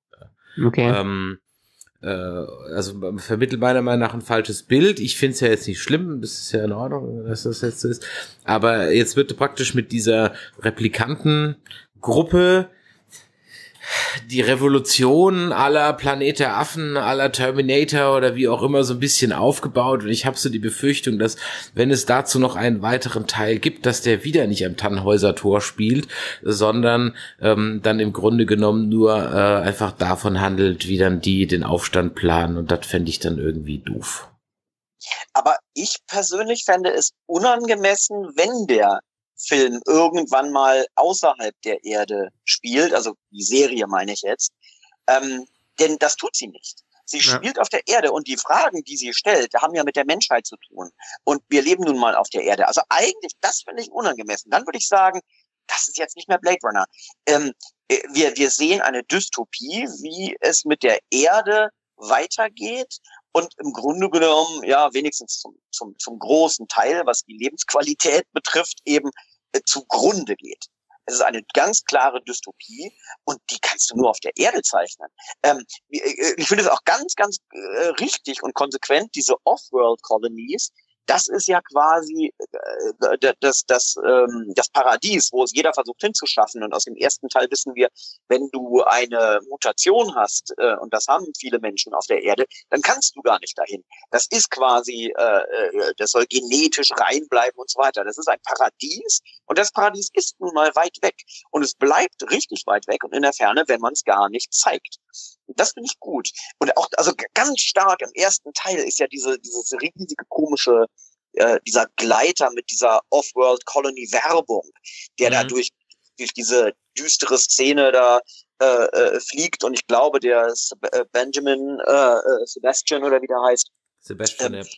Okay. Ähm, äh, also vermittelt meiner Meinung nach ein falsches Bild. Ich finde es ja jetzt nicht schlimm, das ist ja in Ordnung, dass das jetzt so ist. Aber jetzt wird praktisch mit dieser Replikantengruppe die Revolution aller Planet der Affen, aller Terminator oder wie auch immer so ein bisschen aufgebaut, und ich habe so die Befürchtung, dass wenn es dazu noch einen weiteren Teil gibt, dass der wieder nicht am Tannhäuser Tor spielt, sondern ähm, dann im Grunde genommen nur äh, einfach davon handelt, wie dann die den Aufstand planen, und das fände ich dann irgendwie doof. Aber ich persönlich fände es unangemessen, wenn der Film irgendwann mal außerhalb der Erde spielt, also die Serie meine ich jetzt, ähm, denn das tut sie nicht. Sie ja. spielt auf der Erde, und die Fragen, die sie stellt, haben ja mit der Menschheit zu tun. Und wir leben nun mal auf der Erde. Also eigentlich, das finde ich unangemessen. Dann würde ich sagen, das ist jetzt nicht mehr Blade Runner. Ähm, wir, wir sehen eine Dystopie, wie es mit der Erde weitergeht. Und im Grunde genommen, ja, wenigstens zum, zum, zum großen Teil, was die Lebensqualität betrifft, eben äh, zugrunde geht. Es ist eine ganz klare Dystopie, und die kannst du nur auf der Erde zeichnen. Ähm, ich finde es auch ganz, ganz äh, richtig und konsequent, diese Off-World-Colonies. Das ist ja quasi äh, das, das, ähm, das Paradies, wo es jeder versucht hinzuschaffen. Und aus dem ersten Teil wissen wir, wenn du eine Mutation hast, äh, und das haben viele Menschen auf der Erde, dann kannst du gar nicht dahin. Das ist quasi, äh, das soll genetisch reinbleiben und so weiter. Das ist ein Paradies, und das Paradies ist nun mal weit weg. Und es bleibt richtig weit weg und in der Ferne, wenn man es gar nicht zeigt. Und das finde ich gut. Und auch, also ganz stark im ersten Teil ist ja diese, dieses riesige komische, äh, dieser Gleiter mit dieser Off-World-Colony-Werbung, der mhm. da durch, durch diese düstere Szene da äh, äh, fliegt. Und ich glaube, der äh, Benjamin äh, Sebastian oder wie der heißt. Sebastian, ähm,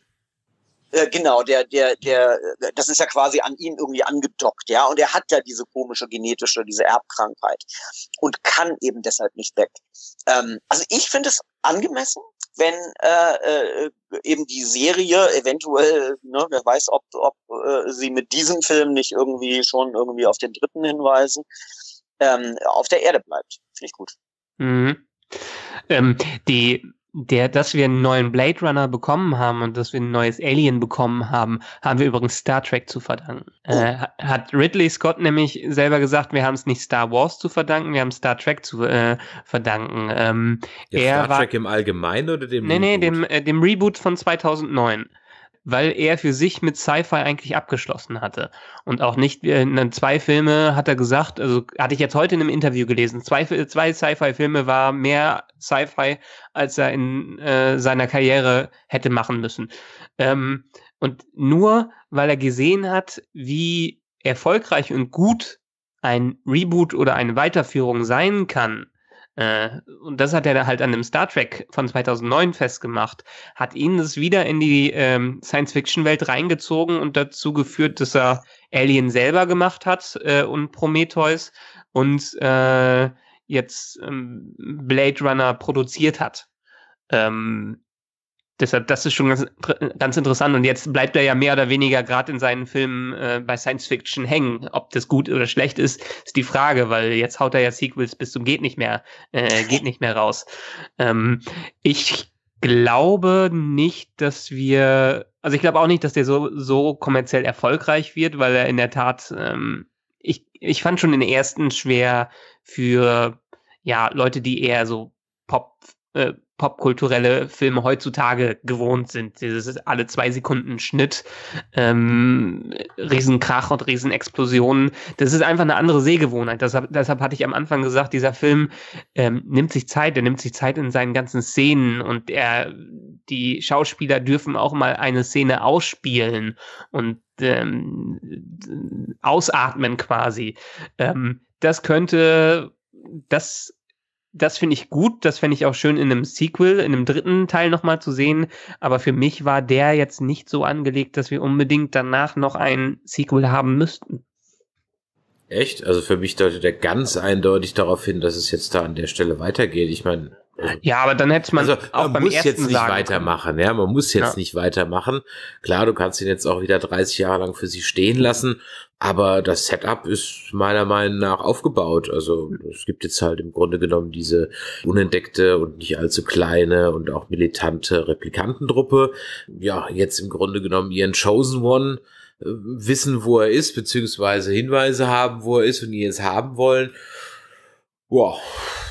Äh, genau, der, der, der, das ist ja quasi an ihn irgendwie angedockt, ja, und er hat ja diese komische genetische, diese Erbkrankheit und kann eben deshalb nicht weg. Ähm, also ich finde es angemessen, wenn äh, äh, eben die Serie eventuell, ne, wer weiß, ob, ob äh, sie mit diesem Film nicht irgendwie schon irgendwie auf den dritten hinweisen, ähm, auf der Erde bleibt. Finde ich gut. Mhm. Ähm, die Der, dass wir einen neuen Blade Runner bekommen haben und dass wir ein neues Alien bekommen haben, haben wir übrigens Star Trek zu verdanken. Oh. Äh, hat Ridley Scott nämlich selber gesagt, wir haben es nicht Star Wars zu verdanken, wir haben Star Trek zu äh, verdanken. Ähm, ja, er Star Trek war, im Allgemeinen oder dem nee, Reboot? Nee, dem, äh, dem Reboot von zweitausendneun. weil er für sich mit Sci-Fi eigentlich abgeschlossen hatte. Und auch nicht, in zwei Filme hat er gesagt, also hatte ich jetzt heute in einem Interview gelesen, zwei, zwei Sci-Fi-Filme war mehr Sci-Fi, als er in äh, seiner Karriere hätte machen müssen. Ähm, und nur, weil er gesehen hat, wie erfolgreich und gut ein Reboot oder eine Weiterführung sein kann, äh, und das hat er halt an dem Star Trek von zweitausendneun festgemacht, hat ihn das wieder in die ähm, Science-Fiction-Welt reingezogen und dazu geführt, dass er Alien selber gemacht hat äh, und Prometheus und äh, jetzt ähm, Blade Runner produziert hat. Ähm, Deshalb, das ist schon ganz, ganz interessant. Und jetzt bleibt er ja mehr oder weniger gerade in seinen Filmen äh, bei Science Fiction hängen. Ob das gut oder schlecht ist, ist die Frage, weil jetzt haut er ja Sequels bis zum geht nicht mehr, äh, geht nicht mehr raus. Ähm, ich glaube nicht, dass wir, also ich glaube auch nicht, dass der so, so kommerziell erfolgreich wird, weil er in der Tat, ähm, ich, ich fand schon den ersten schwer für, ja, Leute, die eher so Pop, äh, popkulturelle Filme heutzutage gewohnt sind. Dieses alle zwei Sekunden Schnitt, ähm, Riesenkrach und Riesenexplosionen. Das ist einfach eine andere Sehgewohnheit. Deshalb, deshalb hatte ich am Anfang gesagt, dieser Film ähm, nimmt sich Zeit, er nimmt sich Zeit in seinen ganzen Szenen und er, die Schauspieler dürfen auch mal eine Szene ausspielen und ähm, ausatmen quasi. Ähm, das könnte, das Das finde ich gut, das fände ich auch schön in einem Sequel, in einem dritten Teil nochmal zu sehen, aber für mich war der jetzt nicht so angelegt, dass wir unbedingt danach noch ein Sequel haben müssten. Echt? Also für mich deutet er ganz eindeutig darauf hin, dass es jetzt da an der Stelle weitergeht. Ich meine, also, ja, aber dann hätte man also, auch man beim muss ersten jetzt nicht sagen weitermachen, ja, man muss jetzt ja. nicht weitermachen. Klar, du kannst ihn jetzt auch wieder dreißig Jahre lang für sich stehen lassen, aber das Setup ist meiner Meinung nach aufgebaut. Also es gibt jetzt halt im Grunde genommen diese unentdeckte und nicht allzu kleine und auch militante Replikantentruppe. Ja, jetzt im Grunde genommen ihren Chosen One äh, wissen, wo er ist, beziehungsweise Hinweise haben, wo er ist und ihn jetzt haben wollen. Wow.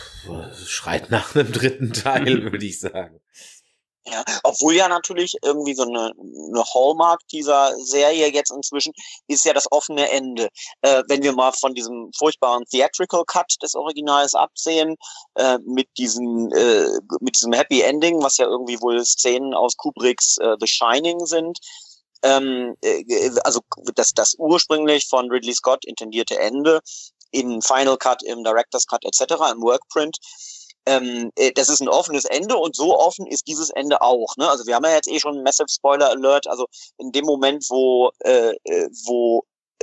Schreit nach einem dritten Teil, würde ich sagen. Ja, obwohl ja natürlich irgendwie so eine, eine Hallmark dieser Serie jetzt inzwischen ist ja das offene Ende. Äh, wenn wir mal von diesem furchtbaren Theatrical Cut des Originals absehen, äh, mit diesem äh, mit diesem Happy Ending, was ja irgendwie wohl Szenen aus Kubricks äh, The Shining sind. Ähm, äh, also das, das ursprünglich von Ridley Scott intendierte Ende in Final Cut, im Director's Cut et cetera, im Workprint. Ähm, das ist ein offenes Ende und so offen ist dieses Ende auch. Ne? Also wir haben ja jetzt eh schon einen Massive Spoiler Alert. Also in dem Moment, wo äh, wo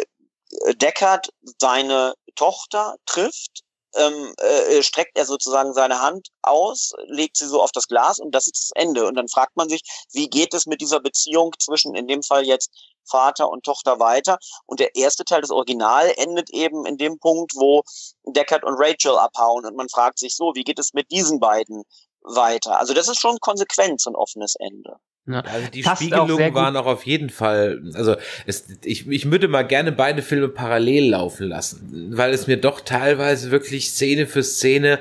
Deckard seine Tochter trifft, ähm, äh, streckt er sozusagen seine Hand aus, legt sie so auf das Glas und das ist das Ende. Und dann fragt man sich, wie geht es mit dieser Beziehung zwischen, in dem Fall jetzt Vater und Tochter weiter? Und der erste Teil des Original endet eben in dem Punkt, wo Deckard und Rachel abhauen und man fragt sich so, wie geht es mit diesen beiden weiter? Also das ist schon konsequent, so ein offenes Ende. Ja, also die Spiegelungen waren auch auf jeden Fall, also es, ich, ich würde mal gerne beide Filme parallel laufen lassen, weil es mir doch teilweise wirklich Szene für Szene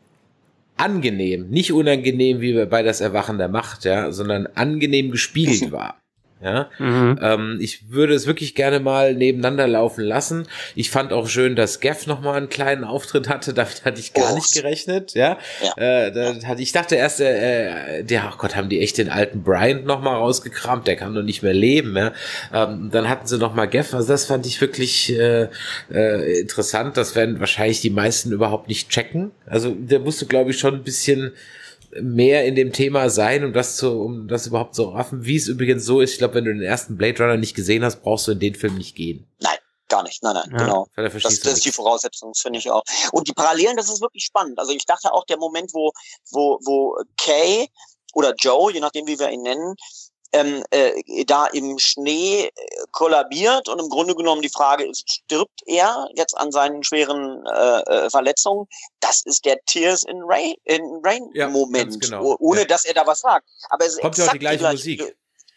angenehm, nicht unangenehm wie bei Das Erwachen der Macht, ja, sondern angenehm gespiegelt war. Ja, mhm. ähm, ich würde es wirklich gerne mal nebeneinander laufen lassen. Ich fand auch schön, dass Gav noch mal einen kleinen Auftritt hatte. Damit hatte ich gar oh. nicht gerechnet. Ja, ja. Äh, da hatte, ich dachte erst, äh, der, ach Gott, haben die echt den alten Bryant noch mal rausgekramt. Der kann doch nicht mehr leben. Ja, ähm, dann hatten sie noch mal Gav. Also das fand ich wirklich äh, äh, interessant. Das werden wahrscheinlich die meisten überhaupt nicht checken. Also der musste, glaube ich, schon ein bisschen mehr in dem Thema sein, um das zu, um das überhaupt zu raffen. Wie es übrigens so ist, ich glaube, wenn du den ersten Blade Runner nicht gesehen hast, brauchst du in den Film nicht gehen. Nein, gar nicht. Nein, nein, ja, genau. Das, das ist die Voraussetzung, finde ich auch. Und die Parallelen, das ist wirklich spannend. Also ich dachte auch, der Moment, wo, wo, wo Kay oder Joe, je nachdem, wie wir ihn nennen, ähm, äh, da im Schnee kollabiert und im Grunde genommen die Frage ist, stirbt er jetzt an seinen schweren äh, Verletzungen? Das ist der Tears in Rain, in Rain ja, Moment, genau. ohne ja. dass er da was sagt. Aber es kommt ja auch die gleiche, die gleiche Musik.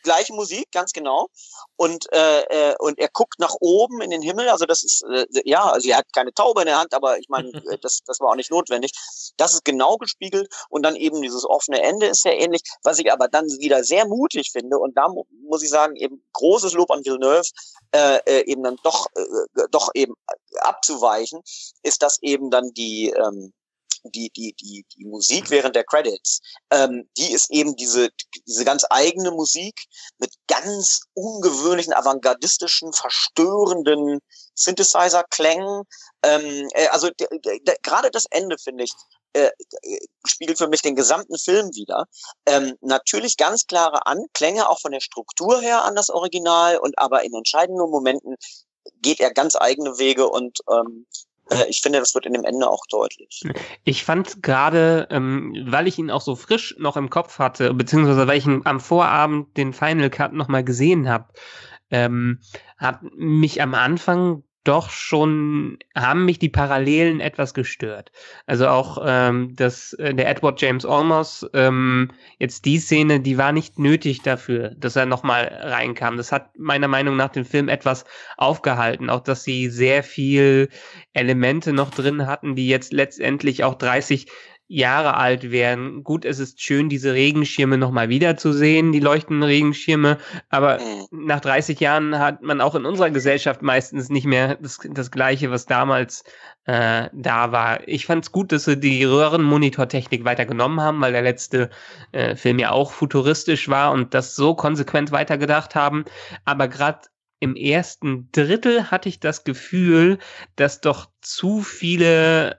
gleiche Musik, ganz genau. Und, äh, und er guckt nach oben in den Himmel. Also das ist, äh, ja, also er hat keine Taube in der Hand, aber ich meine, das, das war auch nicht notwendig. Das ist genau gespiegelt. Und dann eben dieses offene Ende ist sehr ähnlich. Was ich aber dann wieder sehr mutig finde, und da mu- muss ich sagen, eben großes Lob an Villeneuve, äh, äh, eben dann doch, äh, doch eben abzuweichen, ist, dass eben dann die, ähm, die, die, die, die Musik während der Credits, ähm, die ist eben diese, diese ganz eigene Musik mit ganz ungewöhnlichen, avantgardistischen, verstörenden Synthesizer-Klängen. Ähm, äh, also d- d- d- gerade das Ende, finde ich, äh, spiegelt für mich den gesamten Film wider. Ähm, natürlich ganz klare Anklänge, auch von der Struktur her an das Original, und aber in entscheidenden Momenten geht er ganz eigene Wege, und ähm, äh, ich finde, das wird in dem Ende auch deutlich. Ich fand gerade, ähm, weil ich ihn auch so frisch noch im Kopf hatte, beziehungsweise weil ich ihn am Vorabend den Final Cut nochmal gesehen habe, ähm, hat mich am Anfang doch schon, haben mich die Parallelen etwas gestört. Also auch ähm, das, äh, der Edward James Olmos, ähm, jetzt die Szene, die war nicht nötig dafür, dass er nochmal reinkam. Das hat meiner Meinung nach den Film etwas aufgehalten. Auch, dass sie sehr viel Elemente noch drin hatten, die jetzt letztendlich auch dreißig Jahre alt wären. Gut, es ist schön, diese Regenschirme nochmal wiederzusehen, die leuchtenden Regenschirme, aber nach dreißig Jahren hat man auch in unserer Gesellschaft meistens nicht mehr das, das Gleiche, was damals äh, da war. Ich fand es gut, dass sie die Röhrenmonitortechnik weitergenommen haben, weil der letzte äh, Film ja auch futuristisch war und das so konsequent weitergedacht haben, aber gerade im ersten Drittel hatte ich das Gefühl, dass doch zu viele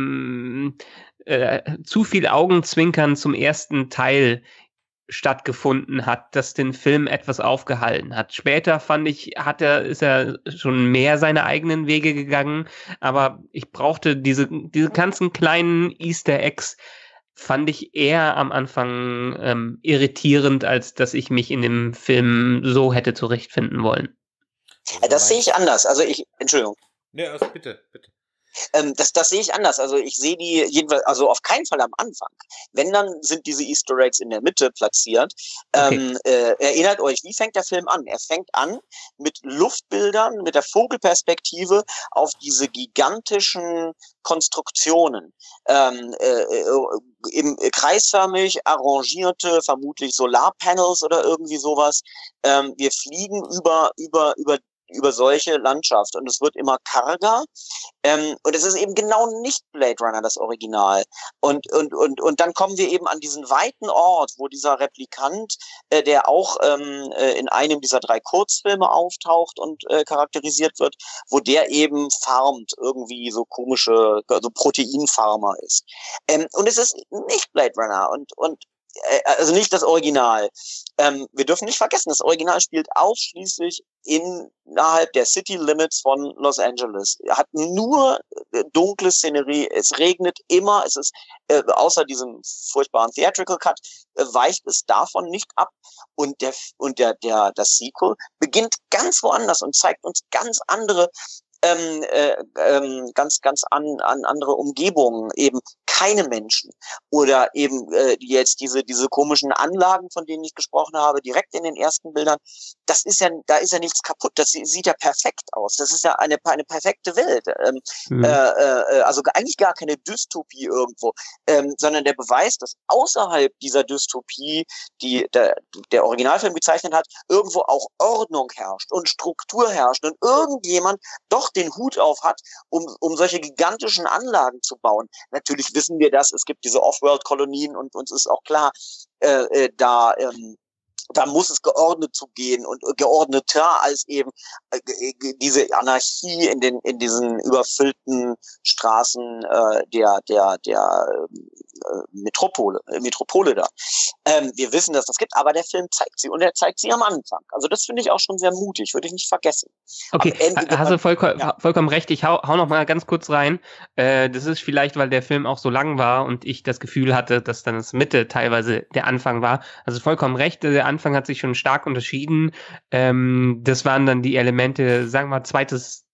ähm, äh, zu viel Augenzwinkern zum ersten Teil stattgefunden hat, das den Film etwas aufgehalten hat. Später fand ich, hat er, ist er schon mehr seine eigenen Wege gegangen, aber ich brauchte diese, diese ganzen kleinen Easter Eggs, fand ich eher am Anfang ähm, irritierend, als dass ich mich in dem Film so hätte zurechtfinden wollen. Äh, Das sehe ich anders. Also ich, Entschuldigung. Nee, also bitte, bitte. Ähm, das, das sehe ich anders. Also ich sehe die jedenfalls, also auf keinen Fall am Anfang. Wenn, dann sind diese Easter Eggs in der Mitte platziert. Okay. Ähm, äh, erinnert euch, wie fängt der Film an? Er fängt an mit Luftbildern, mit der Vogelperspektive auf diese gigantischen Konstruktionen. Ähm, äh, äh, im kreisförmig arrangierte, vermutlich Solarpanels oder irgendwie sowas. Ähm, wir fliegen über, über, über über solche Landschaft, und es wird immer karger, ähm, und es ist eben genau nicht Blade Runner, das Original. Und, und, und, und dann kommen wir eben an diesen weiten Ort, wo dieser Replikant, äh, der auch ähm, äh, in einem dieser drei Kurzfilme auftaucht und äh, charakterisiert wird, wo der eben farmt, irgendwie so komische, so Proteinfarmer ist. Ähm, und es ist nicht Blade Runner, und, und also nicht das Original. Ähm, wir dürfen nicht vergessen, das Original spielt ausschließlich innerhalb der City Limits von Los Angeles. Er hat nur äh, dunkle Szenerie, es regnet immer, es ist, äh, außer diesem furchtbaren Theatrical Cut, äh, weicht es davon nicht ab. Und der, und der, der, das Sequel beginnt ganz woanders und zeigt uns ganz andere Ähm, äh, ähm, ganz, ganz an, an andere Umgebungen, eben keine Menschen, oder eben äh, jetzt diese, diese komischen Anlagen, von denen ich gesprochen habe, direkt in den ersten Bildern. Das ist ja, da ist ja nichts kaputt. Das sieht ja perfekt aus. Das ist ja eine, eine perfekte Welt. Ähm, mhm. äh, äh, also eigentlich gar keine Dystopie irgendwo, ähm, sondern der Beweis, dass außerhalb dieser Dystopie, die der, der Originalfilm gezeichnet hat, irgendwo auch Ordnung herrscht und Struktur herrscht und irgendjemand doch den Hut auf hat, um, um solche gigantischen Anlagen zu bauen. Natürlich wissen wir das, es gibt diese Off-World-Kolonien, und uns ist auch klar, äh, äh, da ähm, da muss es geordnet zugehen, und geordneter als eben äh, diese Anarchie in den in diesen überfüllten Straßen äh, der der der äh, Metropole äh, Metropole da. Ähm, wir wissen, dass das gibt, aber der Film zeigt sie, und er zeigt sie am Anfang. Also das finde ich auch schon sehr mutig, würde ich nicht vergessen. Okay, hast du vollkommen, ja. vollkommen recht. Ich hau, hau noch mal ganz kurz rein. Äh, das ist vielleicht, weil der Film auch so lang war und ich das Gefühl hatte, dass dann das Mitte teilweise der Anfang war. Also vollkommen recht, der Anfang hat sich schon stark unterschieden. Ähm, das waren dann die Elemente, sagen wir zweites,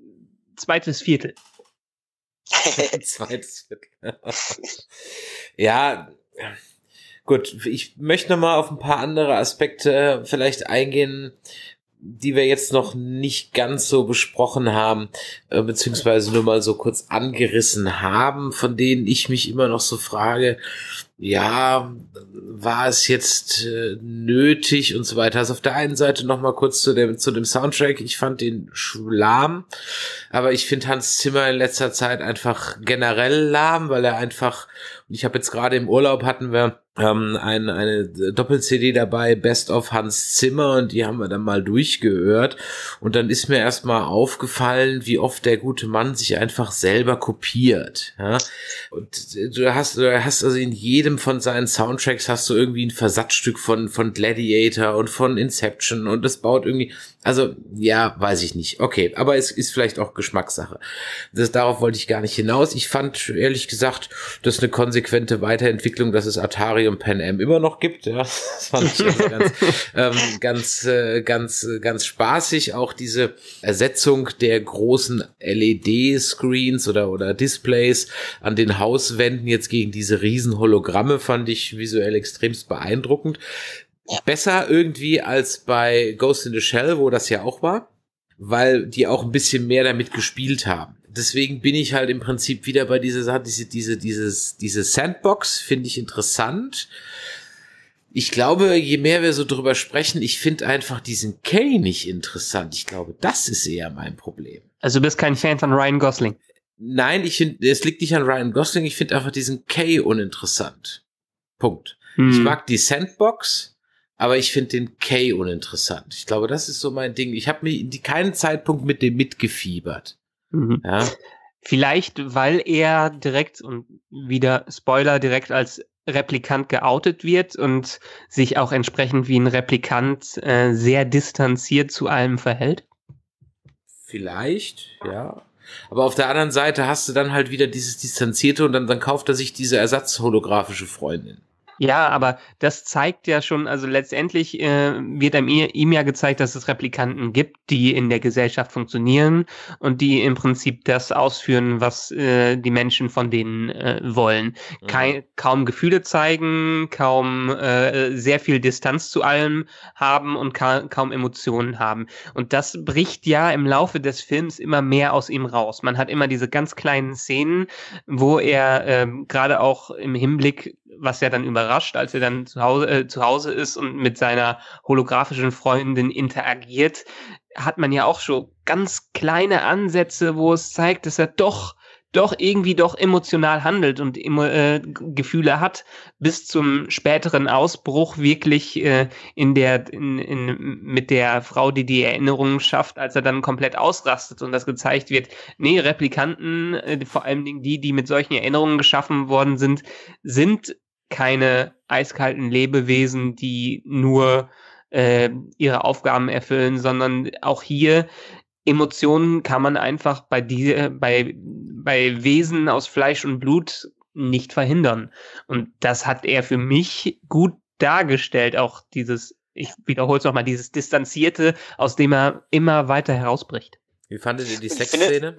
zweites Viertel. zweites Viertel. Ja, gut. Gut, ich möchte noch mal auf ein paar andere Aspekte vielleicht eingehen, die wir jetzt noch nicht ganz so besprochen haben, äh, beziehungsweise nur mal so kurz angerissen haben, von denen ich mich immer noch so frage, ja, war es jetzt äh, nötig und so weiter. Also auf der einen Seite noch mal kurz zu dem, zu dem Soundtrack. Ich fand den lahm, aber ich finde Hans Zimmer in letzter Zeit einfach generell lahm, weil er einfach, und ich habe jetzt gerade im Urlaub hatten wir ähm, ein, eine Doppel-C D dabei, Best of Hans Zimmer, und die haben wir dann mal durchgehört, und dann ist mir erstmal aufgefallen, wie oft der gute Mann sich einfach selber kopiert, ja, und du hast, du hast also in jedem von seinen Soundtracks hast du irgendwie ein Versatzstück von, von Gladiator und von Inception, und das baut irgendwie, also, ja, weiß ich nicht, okay, aber es ist vielleicht auch Geschmackssache. Das, darauf wollte ich gar nicht hinaus. Ich fand, ehrlich gesagt, das ist eine konsequente Weiterentwicklung, dass es Atari und Pan Am immer noch gibt, ja, das fand ich also ganz, ähm, ganz, äh, ganz, ganz spaßig. Auch diese Ersetzung der großen L E D-Screens oder, oder Displays an den Hauswänden jetzt gegen diese riesen Hologramme fand ich visuell extremst beeindruckend. Besser irgendwie als bei Ghost in the Shell, wo das ja auch war, weil die auch ein bisschen mehr damit gespielt haben. Deswegen bin ich halt im Prinzip wieder bei dieser Sache, diese, diese, dieses, diese Sandbox finde ich interessant. Ich glaube, je mehr wir so drüber sprechen, ich finde einfach diesen Kay nicht interessant. Ich glaube, das ist eher mein Problem. Also du bist kein Fan von Ryan Gosling? Nein, ich finde, es liegt nicht an Ryan Gosling, ich finde einfach diesen Kay uninteressant. Punkt. Hm. Ich mag die Sandbox, aber ich finde den Kay uninteressant. Ich glaube, das ist so mein Ding. Ich habe mir in keinen Zeitpunkt mit dem mitgefiebert. Mhm. Ja. Vielleicht, weil er direkt, und wieder Spoiler, direkt als Replikant geoutet wird und sich auch entsprechend wie ein Replikant äh, sehr distanziert zu allem verhält? Vielleicht, ja. Aber auf der anderen Seite hast du dann halt wieder dieses Distanzierte, und dann, dann kauft er sich diese ersatzholographische Freundin. Ja, aber das zeigt ja schon, also letztendlich äh, wird einem ihm ja gezeigt, dass es Replikanten gibt, die in der Gesellschaft funktionieren und die im Prinzip das ausführen, was äh, die Menschen von denen äh, wollen. Mhm. Kein, kaum Gefühle zeigen, kaum äh, sehr viel Distanz zu allem haben und ka- kaum Emotionen haben. Und das bricht ja im Laufe des Films immer mehr aus ihm raus. Man hat immer diese ganz kleinen Szenen, wo er äh, gerade auch im Hinblick, was ja dann überrascht, als er dann zu Hause, äh, zu Hause ist und mit seiner holographischen Freundin interagiert, hat man ja auch schon ganz kleine Ansätze, wo es zeigt, dass er doch doch irgendwie doch emotional handelt und äh, Gefühle hat, bis zum späteren Ausbruch wirklich äh, in der in, in, mit der Frau, die die Erinnerungen schafft, als er dann komplett ausrastet und das gezeigt wird, nee, Replikanten, äh, vor allem die, die mit solchen Erinnerungen geschaffen worden sind, sind keine eiskalten Lebewesen, die nur äh, ihre Aufgaben erfüllen, sondern auch hier Emotionen kann man einfach bei die, bei, bei Wesen aus Fleisch und Blut nicht verhindern. Und das hat er für mich gut dargestellt, auch dieses, ich wiederhole es nochmal, dieses Distanzierte, aus dem er immer weiter herausbricht. Wie fandet ihr die Sexszene?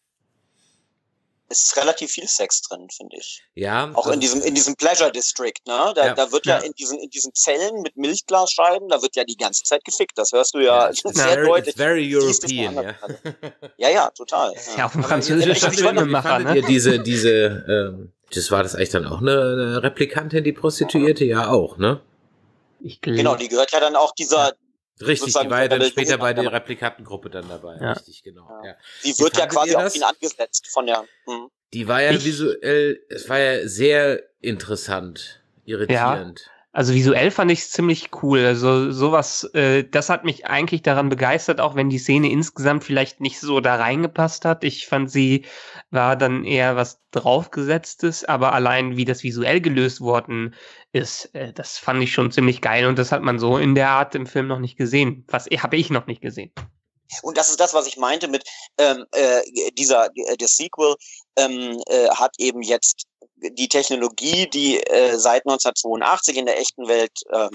Es ist relativ viel Sex drin, finde ich. Ja. Auch in diesem, in diesem Pleasure District, ne? Da, ja, da wird ja, ja in diesen, in diesen Zellen mit Milchglasscheiben, da wird ja die ganze Zeit gefickt. Das hörst du ja, ja sehr very, deutlich. Very European, ja. Ja, ja, total. Ja, ja auch ein französischer Filmemacher, ne? Ihr diese, diese, ähm, das war das eigentlich dann auch eine, eine Replikantin, die Prostituierte? Ja, auch, ne? Ich genau, die gehört ja dann auch dieser, richtig, die war ja dann später bei der Replikantengruppe dann dabei. Ja. Richtig, genau. Ja. Ja. Die wird ja quasi auf ihn angesetzt von der... Hm. Die war ja ich, visuell, es war ja sehr interessant, irritierend. Ja, also visuell fand ich es ziemlich cool. Also sowas, äh, das hat mich eigentlich daran begeistert, auch wenn die Szene insgesamt vielleicht nicht so da reingepasst hat. Ich fand, sie war dann eher was draufgesetztes, aber allein wie das visuell gelöst worden ist, äh, das fand ich schon ziemlich geil und das hat man so in der Art im Film noch nicht gesehen. Was habe ich noch nicht gesehen. Und das ist das, was ich meinte mit ähm, äh, dieser, der Sequel ähm, äh, hat eben jetzt die Technologie, die äh, seit neunzehnhundertzweiundachtzig in der echten Welt, ähm,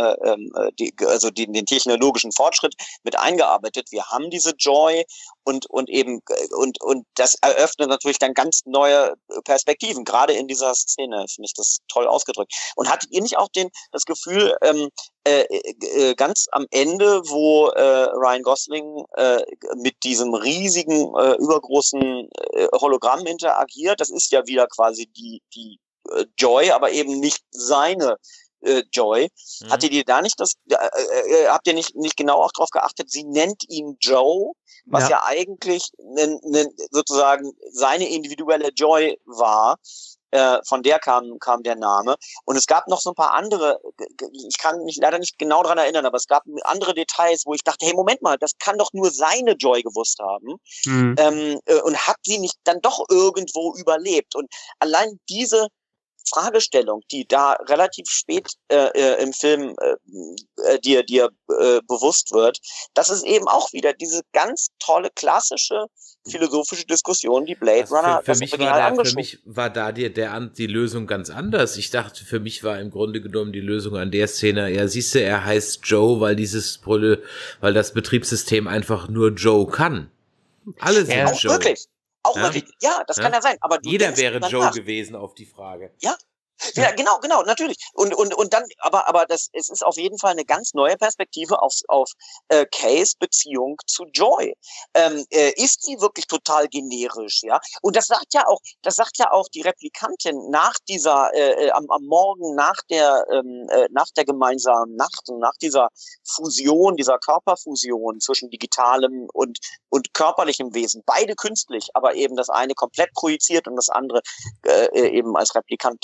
äh, die, also die, den technologischen Fortschritt mit eingearbeitet. Wir haben diese Joy und und eben und und das eröffnet natürlich dann ganz neue Perspektiven. Gerade in dieser Szene finde ich das toll ausgedrückt. Und hattet ihr nicht auch den das Gefühl ähm, äh, äh, ganz am Ende, wo äh, Ryan Gosling äh, mit diesem riesigen äh, übergroßen äh, Hologramm interagiert? Das ist ja wieder quasi die die äh, Joy, aber eben nicht seine äh, Joy. Mhm. Hattet ihr da nicht das? Äh, äh, habt ihr nicht nicht genau auch drauf geachtet? Sie nennt ihn Joe, was ja, ja eigentlich ne, ne, sozusagen seine individuelle Joy war. Äh, von der kam kam der Name. Und es gab noch so ein paar andere, ich kann mich leider nicht genau dran erinnern, aber es gab andere Details, wo ich dachte, hey, Moment mal, das kann doch nur seine Joy gewusst haben. Mhm. Ähm, äh, und hat sie nicht dann doch irgendwo überlebt. Und allein diese Fragestellung, die da relativ spät äh, im Film äh, dir dir äh, bewusst wird, das ist eben auch wieder diese ganz tolle klassische philosophische Diskussion, die Blade also Runner für, für mich war der, für mich war da die, der die Lösung ganz anders. Ich dachte, für mich war im Grunde genommen die Lösung an der Szene, ja, siehst du, er heißt Joe, weil dieses weil das Betriebssystem einfach nur Joe kann. Alle sind ja, auch Joe. Wirklich. Auch ja, wirklich. ja das ja? kann ja sein. Aber du jeder wäre Joe nach. gewesen auf die Frage. Ja. Ja, genau, genau, natürlich. Und und und dann, aber aber das, es ist auf jeden Fall eine ganz neue Perspektive auf auf äh, Kays Beziehung zu Joy. Ähm, äh, ist sie wirklich total generisch, ja? Und das sagt ja auch, das sagt ja auch die Replikantin nach dieser äh, am, am Morgen nach der ähm, äh, nach der gemeinsamen Nacht und nach dieser Fusion, dieser Körperfusion zwischen digitalem und und körperlichem Wesen, beide künstlich, aber eben das eine komplett projiziert und das andere äh, eben als Replikant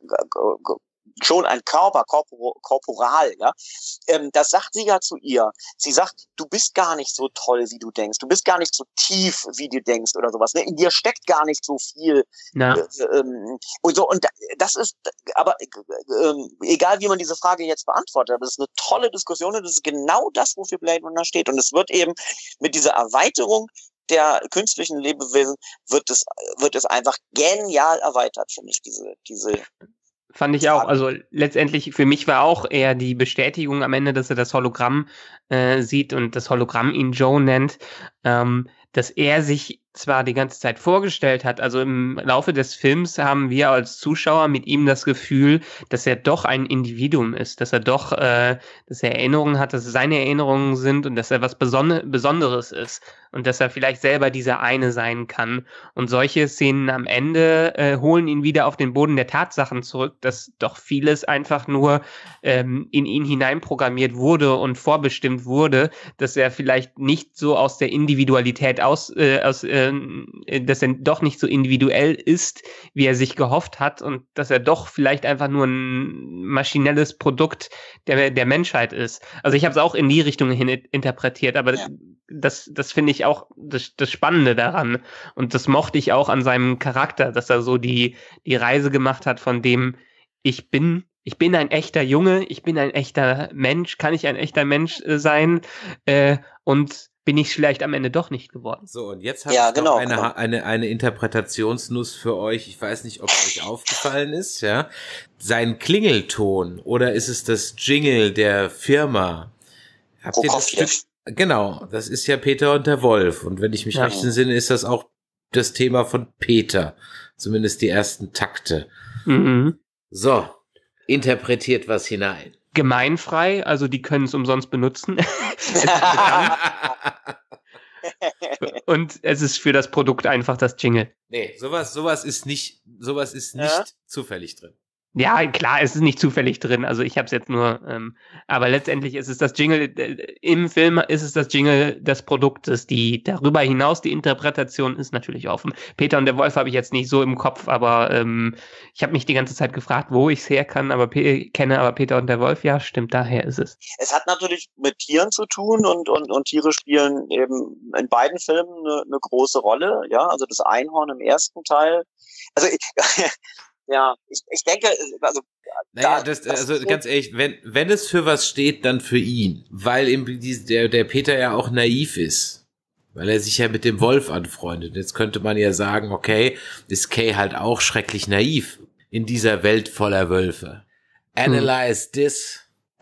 schon ein Körper, korpor, korporal, ja. Ähm, das sagt sie ja zu ihr. Sie sagt, du bist gar nicht so toll, wie du denkst. Du bist gar nicht so tief, wie du denkst oder sowas. Ne? In dir steckt gar nicht so viel. Äh, ähm, und so, und das ist, aber äh, egal wie man diese Frage jetzt beantwortet, aber das ist eine tolle Diskussion und das ist genau das, wofür Blade Runner steht. Und es wird eben mit dieser Erweiterung der künstlichen Lebewesen wird es wird es einfach genial erweitert, finde ich, diese diese Fand ich auch. Also letztendlich für mich war auch eher die Bestätigung am Ende, dass er das Hologramm äh, sieht und das Hologramm ihn Joe nennt, ähm, dass er sich zwar die ganze Zeit vorgestellt hat, also im Laufe des Films haben wir als Zuschauer mit ihm das Gefühl, dass er doch ein Individuum ist, dass er doch, äh, dass er Erinnerungen hat, dass es seine Erinnerungen sind und dass er was Besonder- Besonderes ist und dass er vielleicht selber dieser eine sein kann. Und solche Szenen am Ende äh, holen ihn wieder auf den Boden der Tatsachen zurück, dass doch vieles einfach nur ähm, in ihn hineinprogrammiert wurde und vorbestimmt wurde, dass er vielleicht nicht so aus der Individualität aus, äh, aus äh, dass er doch nicht so individuell ist, wie er sich gehofft hat und dass er doch vielleicht einfach nur ein maschinelles Produkt der, der Menschheit ist. Also ich habe es auch in die Richtung hin interpretiert, aber ja. das, das finde ich auch das, das Spannende daran und das mochte ich auch an seinem Charakter, dass er so die, die Reise gemacht hat von dem, ich bin Ich bin ein echter Junge, ich bin ein echter Mensch, kann ich ein echter Mensch äh, sein äh, und bin ich vielleicht am Ende doch nicht geworden. So, und jetzt habe ja, ich genau, noch eine, genau. eine, eine Interpretationsnuss für euch. Ich weiß nicht, ob es euch aufgefallen ist, ja. Sein Klingelton oder ist es das Jingle der Firma? Habt ihr das Stück? Genau, das ist ja Peter und der Wolf. Und wenn ich mich ja. recht entsinne, ist das auch das Thema von Peter. Zumindest die ersten Takte. Mhm. So, interpretiert was hinein. Gemeinfrei, also die können es umsonst benutzen. Und es ist für das Produkt einfach das Jingle. Nee, sowas, sowas ist nicht, sowas ist nicht ja? zufällig drin. Ja, klar, es ist nicht zufällig drin. Also ich habe es jetzt nur, ähm, aber letztendlich ist es das Jingle, äh, im Film ist es das Jingle des Produktes. Die darüber hinaus, die Interpretation ist natürlich offen. Peter und der Wolf habe ich jetzt nicht so im Kopf, aber ähm, ich habe mich die ganze Zeit gefragt, wo ich es her kann, aber P- kenne, aber Peter und der Wolf, ja, stimmt, daher ist es. Es hat natürlich mit Tieren zu tun und, und, und Tiere spielen eben in beiden Filmen eine, eine große Rolle. Ja, also das Einhorn im ersten Teil. Also ich, Ja, ich, ich denke, also naja, da, das, das also so ganz ehrlich, wenn wenn es für was steht, dann für ihn, weil eben der der Peter ja auch naiv ist, weil er sich ja mit dem Wolf anfreundet. Jetzt könnte man ja sagen, okay, ist Kay halt auch schrecklich naiv, in dieser Welt voller Wölfe. Analyze hm. this.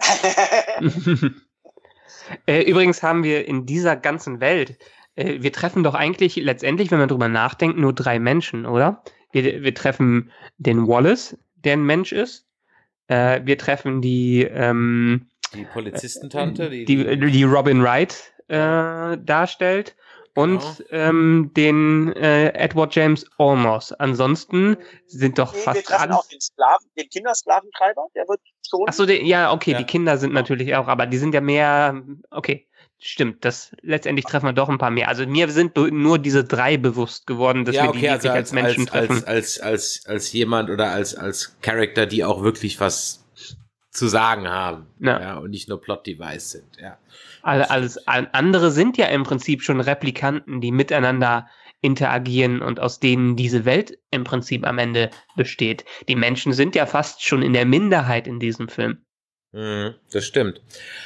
äh, übrigens haben wir in dieser ganzen Welt, äh, wir treffen doch eigentlich letztendlich, wenn man drüber nachdenkt, nur drei Menschen, oder? Wir, wir treffen den Wallace, der ein Mensch ist. Äh, wir treffen die ähm, die Polizistentante, die, die, die Robin Wright äh, darstellt. Und genau. ähm, den äh, Edward James Olmos. Ansonsten sind doch nee, fast wir treffen alles... auch den Sklaven, den Kindersklaventreiber, der wird schon... Ach so, die, ja, okay, ja. die Kinder sind natürlich auch, aber die sind ja mehr... Okay, stimmt, das letztendlich treffen wir doch ein paar mehr. Also mir sind nur diese drei bewusst geworden, dass ja, wir okay, die also wirklich als, als Menschen als, treffen. Als, als, als, als jemand oder als, als Charakter, die auch wirklich was zu sagen haben. Ja. ja und nicht nur Plot-Device sind, ja. Alles, alles andere sind ja im Prinzip schon Replikanten, die miteinander interagieren und aus denen diese Welt im Prinzip am Ende besteht. Die Menschen sind ja fast schon in der Minderheit in diesem Film. Mhm, das stimmt.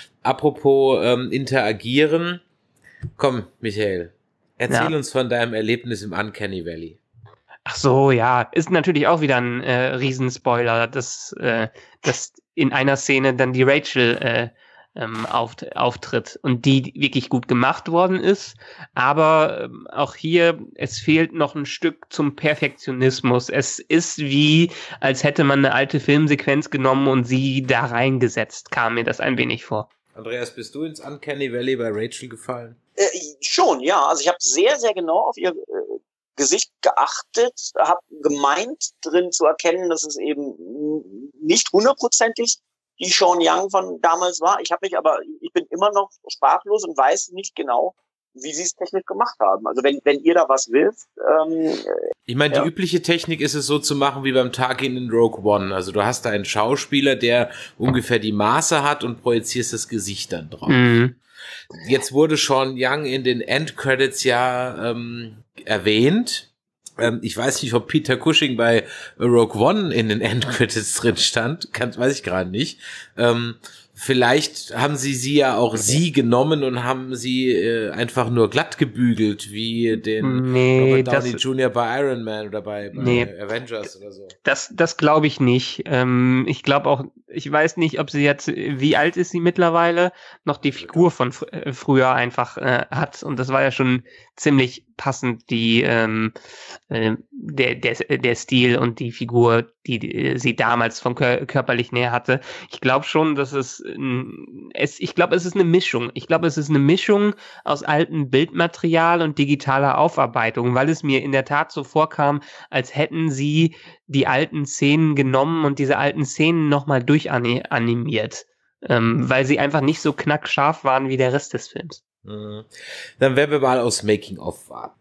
Apropos ähm, interagieren, komm, Michael, erzähl ja. uns von deinem Erlebnis im Uncanny Valley. Ach so, ja, ist natürlich auch wieder ein äh, Riesenspoiler, dass, äh, dass in einer Szene dann die Rachel äh, ähm, auf, auftritt und die wirklich gut gemacht worden ist, aber ähm, auch hier, es fehlt noch ein Stück zum Perfektionismus. Es ist wie, als hätte man eine alte Filmsequenz genommen und sie da reingesetzt, kam mir das ein wenig vor. Andreas, bist du ins Uncanny Valley bei Rachel gefallen? Äh, schon, ja. Also ich habe sehr, sehr genau auf ihr äh, Gesicht geachtet, habe gemeint, drin zu erkennen, dass es eben nicht hundertprozentig die Sean Young von damals war. Ich habe mich aber, ich bin immer noch sprachlos und weiß nicht genau, wie sie es technisch gemacht haben. Also wenn wenn ihr da was wisst. Ähm, ich meine, ja. die übliche Technik ist es so zu machen wie beim Tarkin in Rogue One. Also du hast da einen Schauspieler, der ungefähr die Maße hat und projizierst das Gesicht dann drauf. Mhm. Jetzt wurde Sean Young in den Endcredits ja ähm, erwähnt. Ähm, ich weiß nicht, ob Peter Cushing bei Rogue One in den Endcredits drin stand. Kann, weiß ich gerade nicht. Ähm, vielleicht haben sie sie ja auch sie genommen und haben sie äh, einfach nur glatt gebügelt, wie den nee, Robert Downey das, Junior bei Iron Man oder bei, bei nee, Avengers oder so. Das, das glaube ich nicht. Ähm, ich glaube auch, ich weiß nicht, ob sie jetzt, wie alt ist sie mittlerweile, noch die Figur von fr äh, früher einfach äh, hat. Und das war ja schon ziemlich passend, die ähm, äh, der, der, der Stil und die Figur, die, die sie damals vom Kör körperlich näher hatte. Ich glaube schon, dass es, es ich glaube, es ist eine Mischung. Ich glaube, es ist eine Mischung aus altem Bildmaterial und digitaler Aufarbeitung, weil es mir in der Tat so vorkam, als hätten sie die alten Szenen genommen und diese alten Szenen nochmal durchanimiert, ähm, weil sie einfach nicht so knackscharf waren wie der Rest des Films. Dann werden wir mal aufs Making-of warten.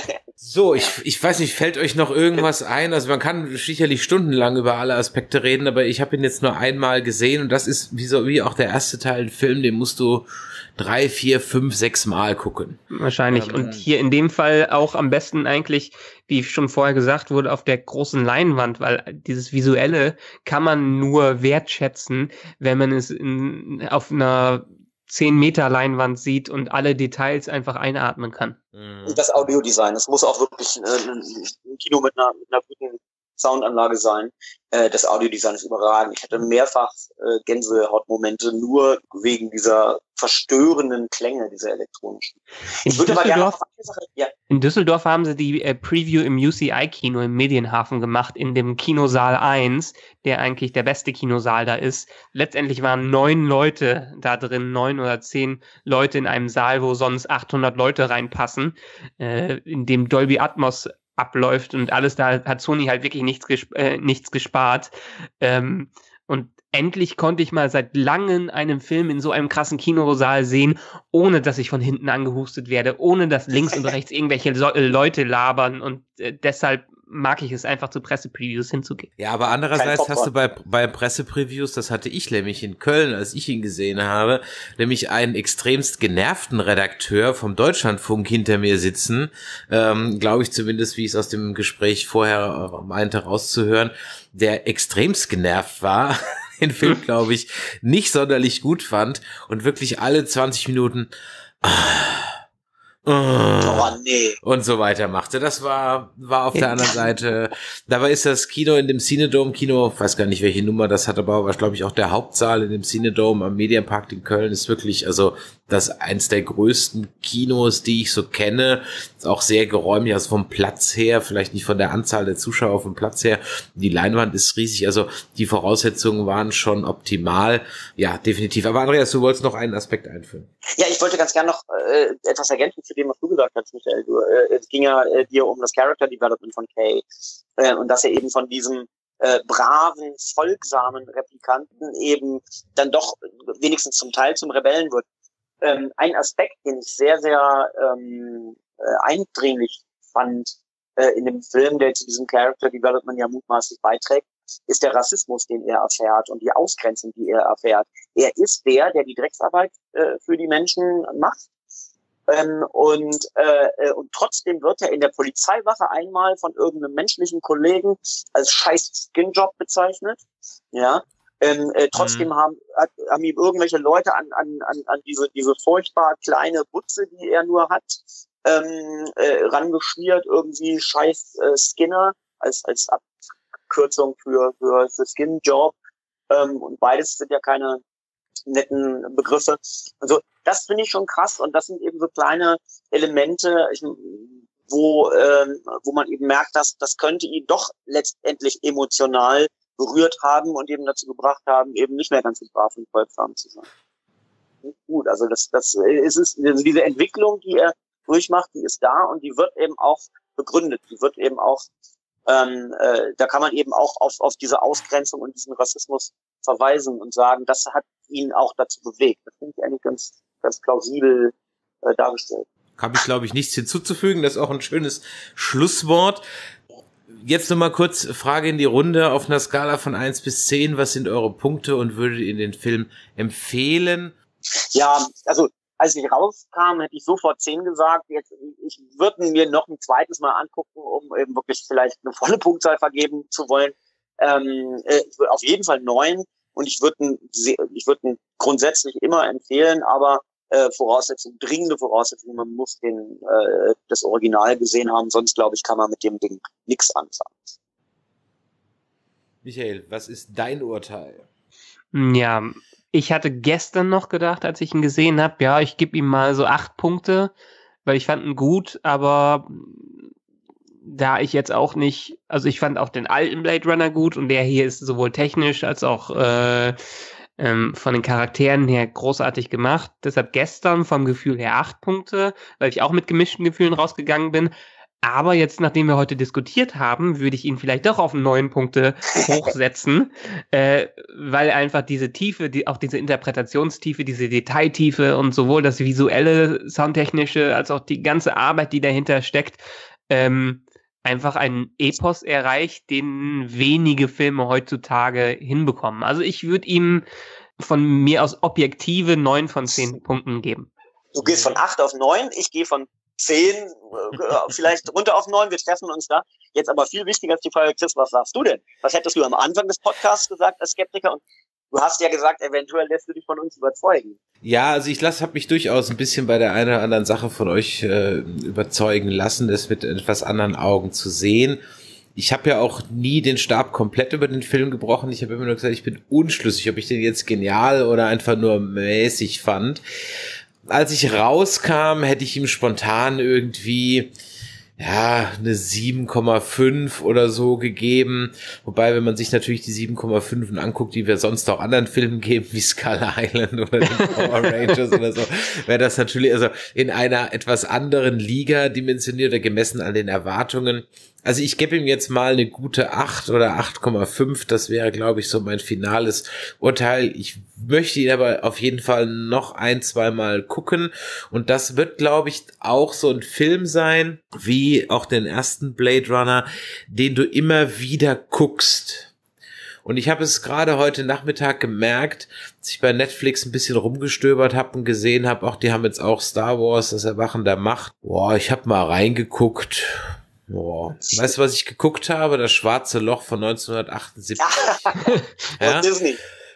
So, ich, ich weiß nicht, fällt euch noch irgendwas ein? Also man kann sicherlich stundenlang über alle Aspekte reden, aber ich habe ihn jetzt nur einmal gesehen und das ist wie so wie auch der erste Teil ein Film, den musst du drei, vier, fünf, sechs Mal gucken. Wahrscheinlich. Ähm, und hier in dem Fall auch am besten eigentlich, wie schon vorher gesagt wurde, auf der großen Leinwand, weil dieses Visuelle kann man nur wertschätzen, wenn man es in, auf einer zehn Meter Leinwand sieht und alle Details einfach einatmen kann. Und das Audiodesign, das muss auch wirklich äh, ein Kino mit einer, mit einer guten Soundanlage sein. Äh, das Audiodesign ist überragend. Ich hatte mehrfach äh, Gänsehautmomente nur wegen dieser verstörenden Klänge, dieser elektronischen. Ich würde aber gerne auf eine Sache, ja. In Düsseldorf haben sie die äh, Preview im U C I-Kino im Medienhafen gemacht, in dem Kinosaal eins, der eigentlich der beste Kinosaal da ist. Letztendlich waren neun Leute da drin, neun oder zehn Leute in einem Saal, wo sonst achthundert Leute reinpassen, äh, in dem Dolby Atmos abläuft und alles, da hat Sony halt wirklich nichts, gesp äh, nichts gespart. Ähm, und endlich konnte ich mal seit langem einen Film in so einem krassen Kinosaal sehen, ohne dass ich von hinten angehustet werde, ohne dass links und rechts irgendwelche so äh, Leute labern und äh, deshalb mag ich es einfach zu Pressepreviews hinzugehen. Ja, aber andererseits hast du bei, bei Pressepreviews, das hatte ich nämlich in Köln, als ich ihn gesehen habe, nämlich einen extremst genervten Redakteur vom Deutschlandfunk hinter mir sitzen, ähm, glaube ich zumindest, wie ich es aus dem Gespräch vorher meinte, rauszuhören, der extremst genervt war, den Film, glaube ich, nicht sonderlich gut fand und wirklich alle zwanzig Minuten oh, oh nee. und so weiter machte. Das war war auf der anderen Seite, dabei ist das Kino in dem Cinedome-Kino, weiß gar nicht, welche Nummer das hat, aber war, glaube ich, auch der Hauptsaal in dem Cinedome am Mediapark in Köln ist wirklich, also das ist eins der größten Kinos, die ich so kenne. Ist auch sehr geräumig, also vom Platz her, vielleicht nicht von der Anzahl der Zuschauer, vom Platz her. Die Leinwand ist riesig, also die Voraussetzungen waren schon optimal. Ja, definitiv. Aber Andreas, du wolltest noch einen Aspekt einführen. Ja, ich wollte ganz gerne noch äh, etwas ergänzen zu dem, was du gesagt hast, Michael. Du, äh, es ging ja äh, dir um das Character Development von Kay äh, und dass er eben von diesem äh, braven, folgsamen Replikanten eben dann doch wenigstens zum Teil zum Rebellen wird. Ähm, ein Aspekt, den ich sehr, sehr ähm, äh, eindringlich fand äh, in dem Film, der zu diesem Character Development ja mutmaßlich beiträgt, ist der Rassismus, den er erfährt und die Ausgrenzung, die er erfährt. Er ist der, der die Drecksarbeit äh, für die Menschen macht. Ähm, und, äh, und trotzdem wird er in der Polizeiwache einmal von irgendeinem menschlichen Kollegen als scheiß Skinjob bezeichnet. Ja. Ähm, äh, trotzdem mhm. haben, hat, haben ihm irgendwelche Leute an, an, an, an diese, diese furchtbar kleine Butze, die er nur hat, ähm, äh, rangeschmiert, irgendwie scheiß äh, Skinner als, als Abkürzung für, für, für Skin-Job. Ähm, und beides sind ja keine netten Begriffe. Also, das finde ich schon krass und das sind eben so kleine Elemente, ich, wo, ähm, wo man eben merkt, dass das könnte ihn doch letztendlich emotional berührt haben und eben dazu gebracht haben, eben nicht mehr ganz so brav und folgsam zu sein. Gut, also das, das ist es, also diese Entwicklung, die er durchmacht, die ist da und die wird eben auch begründet. Die wird eben auch, ähm, äh, da kann man eben auch auf, auf diese Ausgrenzung und diesen Rassismus verweisen und sagen, das hat ihn auch dazu bewegt. Das finde ich eigentlich ganz, ganz plausibel äh, dargestellt. Habe ich, glaube ich, nichts hinzuzufügen. Das ist auch ein schönes Schlusswort. Jetzt nochmal kurz Frage in die Runde auf einer Skala von eins bis zehn. Was sind eure Punkte und würdet ihr den Film empfehlen? Ja, also als ich rauskam, hätte ich sofort zehn gesagt. Jetzt, ich würde mir noch ein zweites Mal angucken, um eben wirklich vielleicht eine volle Punktzahl vergeben zu wollen. Ähm, ich würde auf jeden Fall neun und ich würde ich würde grundsätzlich immer empfehlen, aber äh, Voraussetzung, dringende Voraussetzung, man muss den äh, das Original gesehen haben, sonst glaube ich, kann man mit dem Ding nichts anfangen. Michael, was ist dein Urteil? Ja, ich hatte gestern noch gedacht, als ich ihn gesehen habe, ja, ich gebe ihm mal so acht Punkte, weil ich fand ihn gut, aber da ich jetzt auch nicht, also ich fand auch den alten Blade Runner gut und der hier ist sowohl technisch als auch äh, ähm, von den Charakteren her großartig gemacht. Deshalb gestern vom Gefühl her acht Punkte, weil ich auch mit gemischten Gefühlen rausgegangen bin. Aber jetzt, nachdem wir heute diskutiert haben, würde ich ihn vielleicht doch auf neun Punkte hochsetzen, äh, weil einfach diese Tiefe, die, auch diese Interpretationstiefe, diese Detailtiefe und sowohl das visuelle, soundtechnische, als auch die ganze Arbeit, die dahinter steckt, ähm, einfach einen Epos erreicht, den wenige Filme heutzutage hinbekommen. Also ich würde ihm von mir aus objektive neun von zehn Punkten geben. Du gehst von acht auf neun, ich gehe von zehn, vielleicht runter auf neun, wir treffen uns da. Jetzt aber viel wichtiger ist die Frage, Chris, was sagst du denn? Was hättest du am Anfang des Podcasts gesagt als Skeptiker? Und du hast ja gesagt, eventuell lässt du dich von uns überzeugen. Ja, also ich lasse, habe mich durchaus ein bisschen bei der einen oder anderen Sache von euch äh, überzeugen lassen, das mit etwas anderen Augen zu sehen. Ich habe ja auch nie den Stab komplett über den Film gebrochen. Ich habe immer nur gesagt, ich bin unschlüssig, ob ich den jetzt genial oder einfach nur mäßig fand. Als ich rauskam, hätte ich ihm spontan irgendwie ja eine sieben Komma fünf oder so gegeben. Wobei, wenn man sich natürlich die sieben Komma fünf anguckt, die wir sonst auch anderen Filmen geben, wie Skull Island oder den Power Rangers oder so, wäre das natürlich also in einer etwas anderen Liga dimensioniert oder gemessen an den Erwartungen. Also ich gebe ihm jetzt mal eine gute acht oder acht Komma fünf. Das wäre, glaube ich, so mein finales Urteil. Ich möchte ihn aber auf jeden Fall noch ein, zwei Mal gucken. Und das wird, glaube ich, auch so ein Film sein, wie auch den ersten Blade Runner, den du immer wieder guckst. Und ich habe es gerade heute Nachmittag gemerkt, als ich bei Netflix ein bisschen rumgestöbert habe und gesehen habe, auch die haben jetzt auch Star Wars, das Erwachen der Macht. Boah, ich habe mal reingeguckt. Boah. Weißt du, was ich geguckt habe? Das Schwarze Loch von neunzehnhundertachtundsiebzig. Ja. Ja? Disney.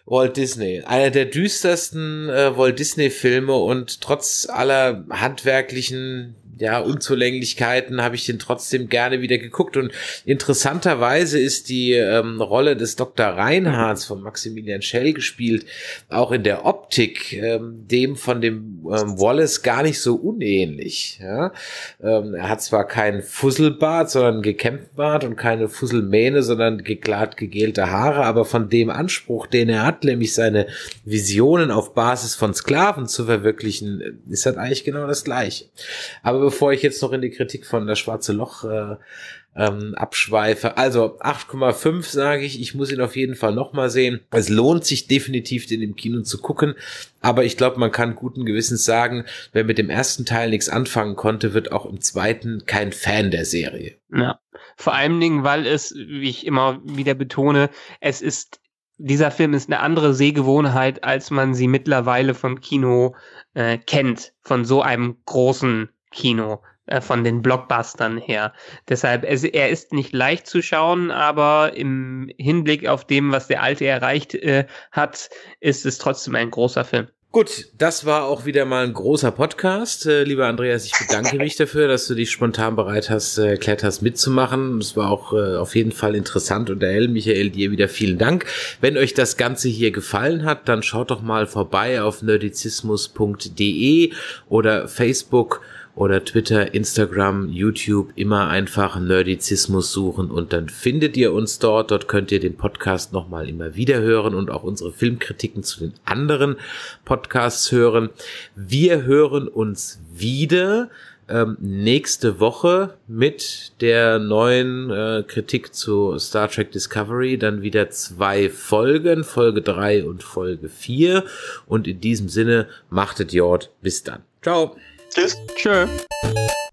Walt Disney. Einer der düstersten äh, Walt Disney-Filme und trotz aller handwerklichen ja, Unzulänglichkeiten habe ich den trotzdem gerne wieder geguckt. Und interessanterweise ist die ähm, Rolle des Doktor Reinhardts von Maximilian Schell gespielt, auch in der Optik ähm, dem von dem ähm, Wallace gar nicht so unähnlich. Ja? Ähm, er hat zwar keinen Fusselbart, sondern einen gekämmten Bart und keine Fusselmähne, sondern glatt gegelte Haare, aber von dem Anspruch, den er hat, nämlich seine Visionen auf Basis von Sklaven zu verwirklichen, ist das eigentlich genau das Gleiche. Aber bevor ich jetzt noch in die Kritik von Das Schwarze Loch äh, ähm, abschweife, also acht Komma fünf sage ich, ich muss ihn auf jeden Fall nochmal sehen. Es lohnt sich definitiv, den im Kino zu gucken, aber ich glaube, man kann guten Gewissens sagen, wer mit dem ersten Teil nichts anfangen konnte, wird auch im zweiten kein Fan der Serie. Ja, vor allen Dingen, weil es, wie ich immer wieder betone, es ist dieser Film ist eine andere Sehgewohnheit, als man sie mittlerweile vom Kino äh, kennt, von so einem großen Kino, äh, von den Blockbustern her. Deshalb, es, er ist nicht leicht zu schauen, aber im Hinblick auf dem, was der Alte erreicht äh, hat, ist es trotzdem ein großer Film. Gut, das war auch wieder mal ein großer Podcast. Äh, lieber Andreas, ich bedanke mich dafür, dass du dich spontan bereit hast, äh, erklärt hast, mitzumachen. Es war auch äh, auf jeden Fall interessant und erhellend. Michael, dir wieder vielen Dank. Wenn euch das Ganze hier gefallen hat, dann schaut doch mal vorbei auf nerdizismus punkt de oder Facebook oder Twitter, Instagram, YouTube, immer einfach Nerdizismus suchen und dann findet ihr uns dort. Dort könnt ihr den Podcast nochmal immer wieder hören und auch unsere Filmkritiken zu den anderen Podcasts hören. Wir hören uns wieder ähm, nächste Woche mit der neuen äh, Kritik zu Star Trek Discovery. Dann wieder zwei Folgen, Folge drei und Folge vier. Und in diesem Sinne, machtet Jord. Bis dann. Ciao. Tschüss. Tschö.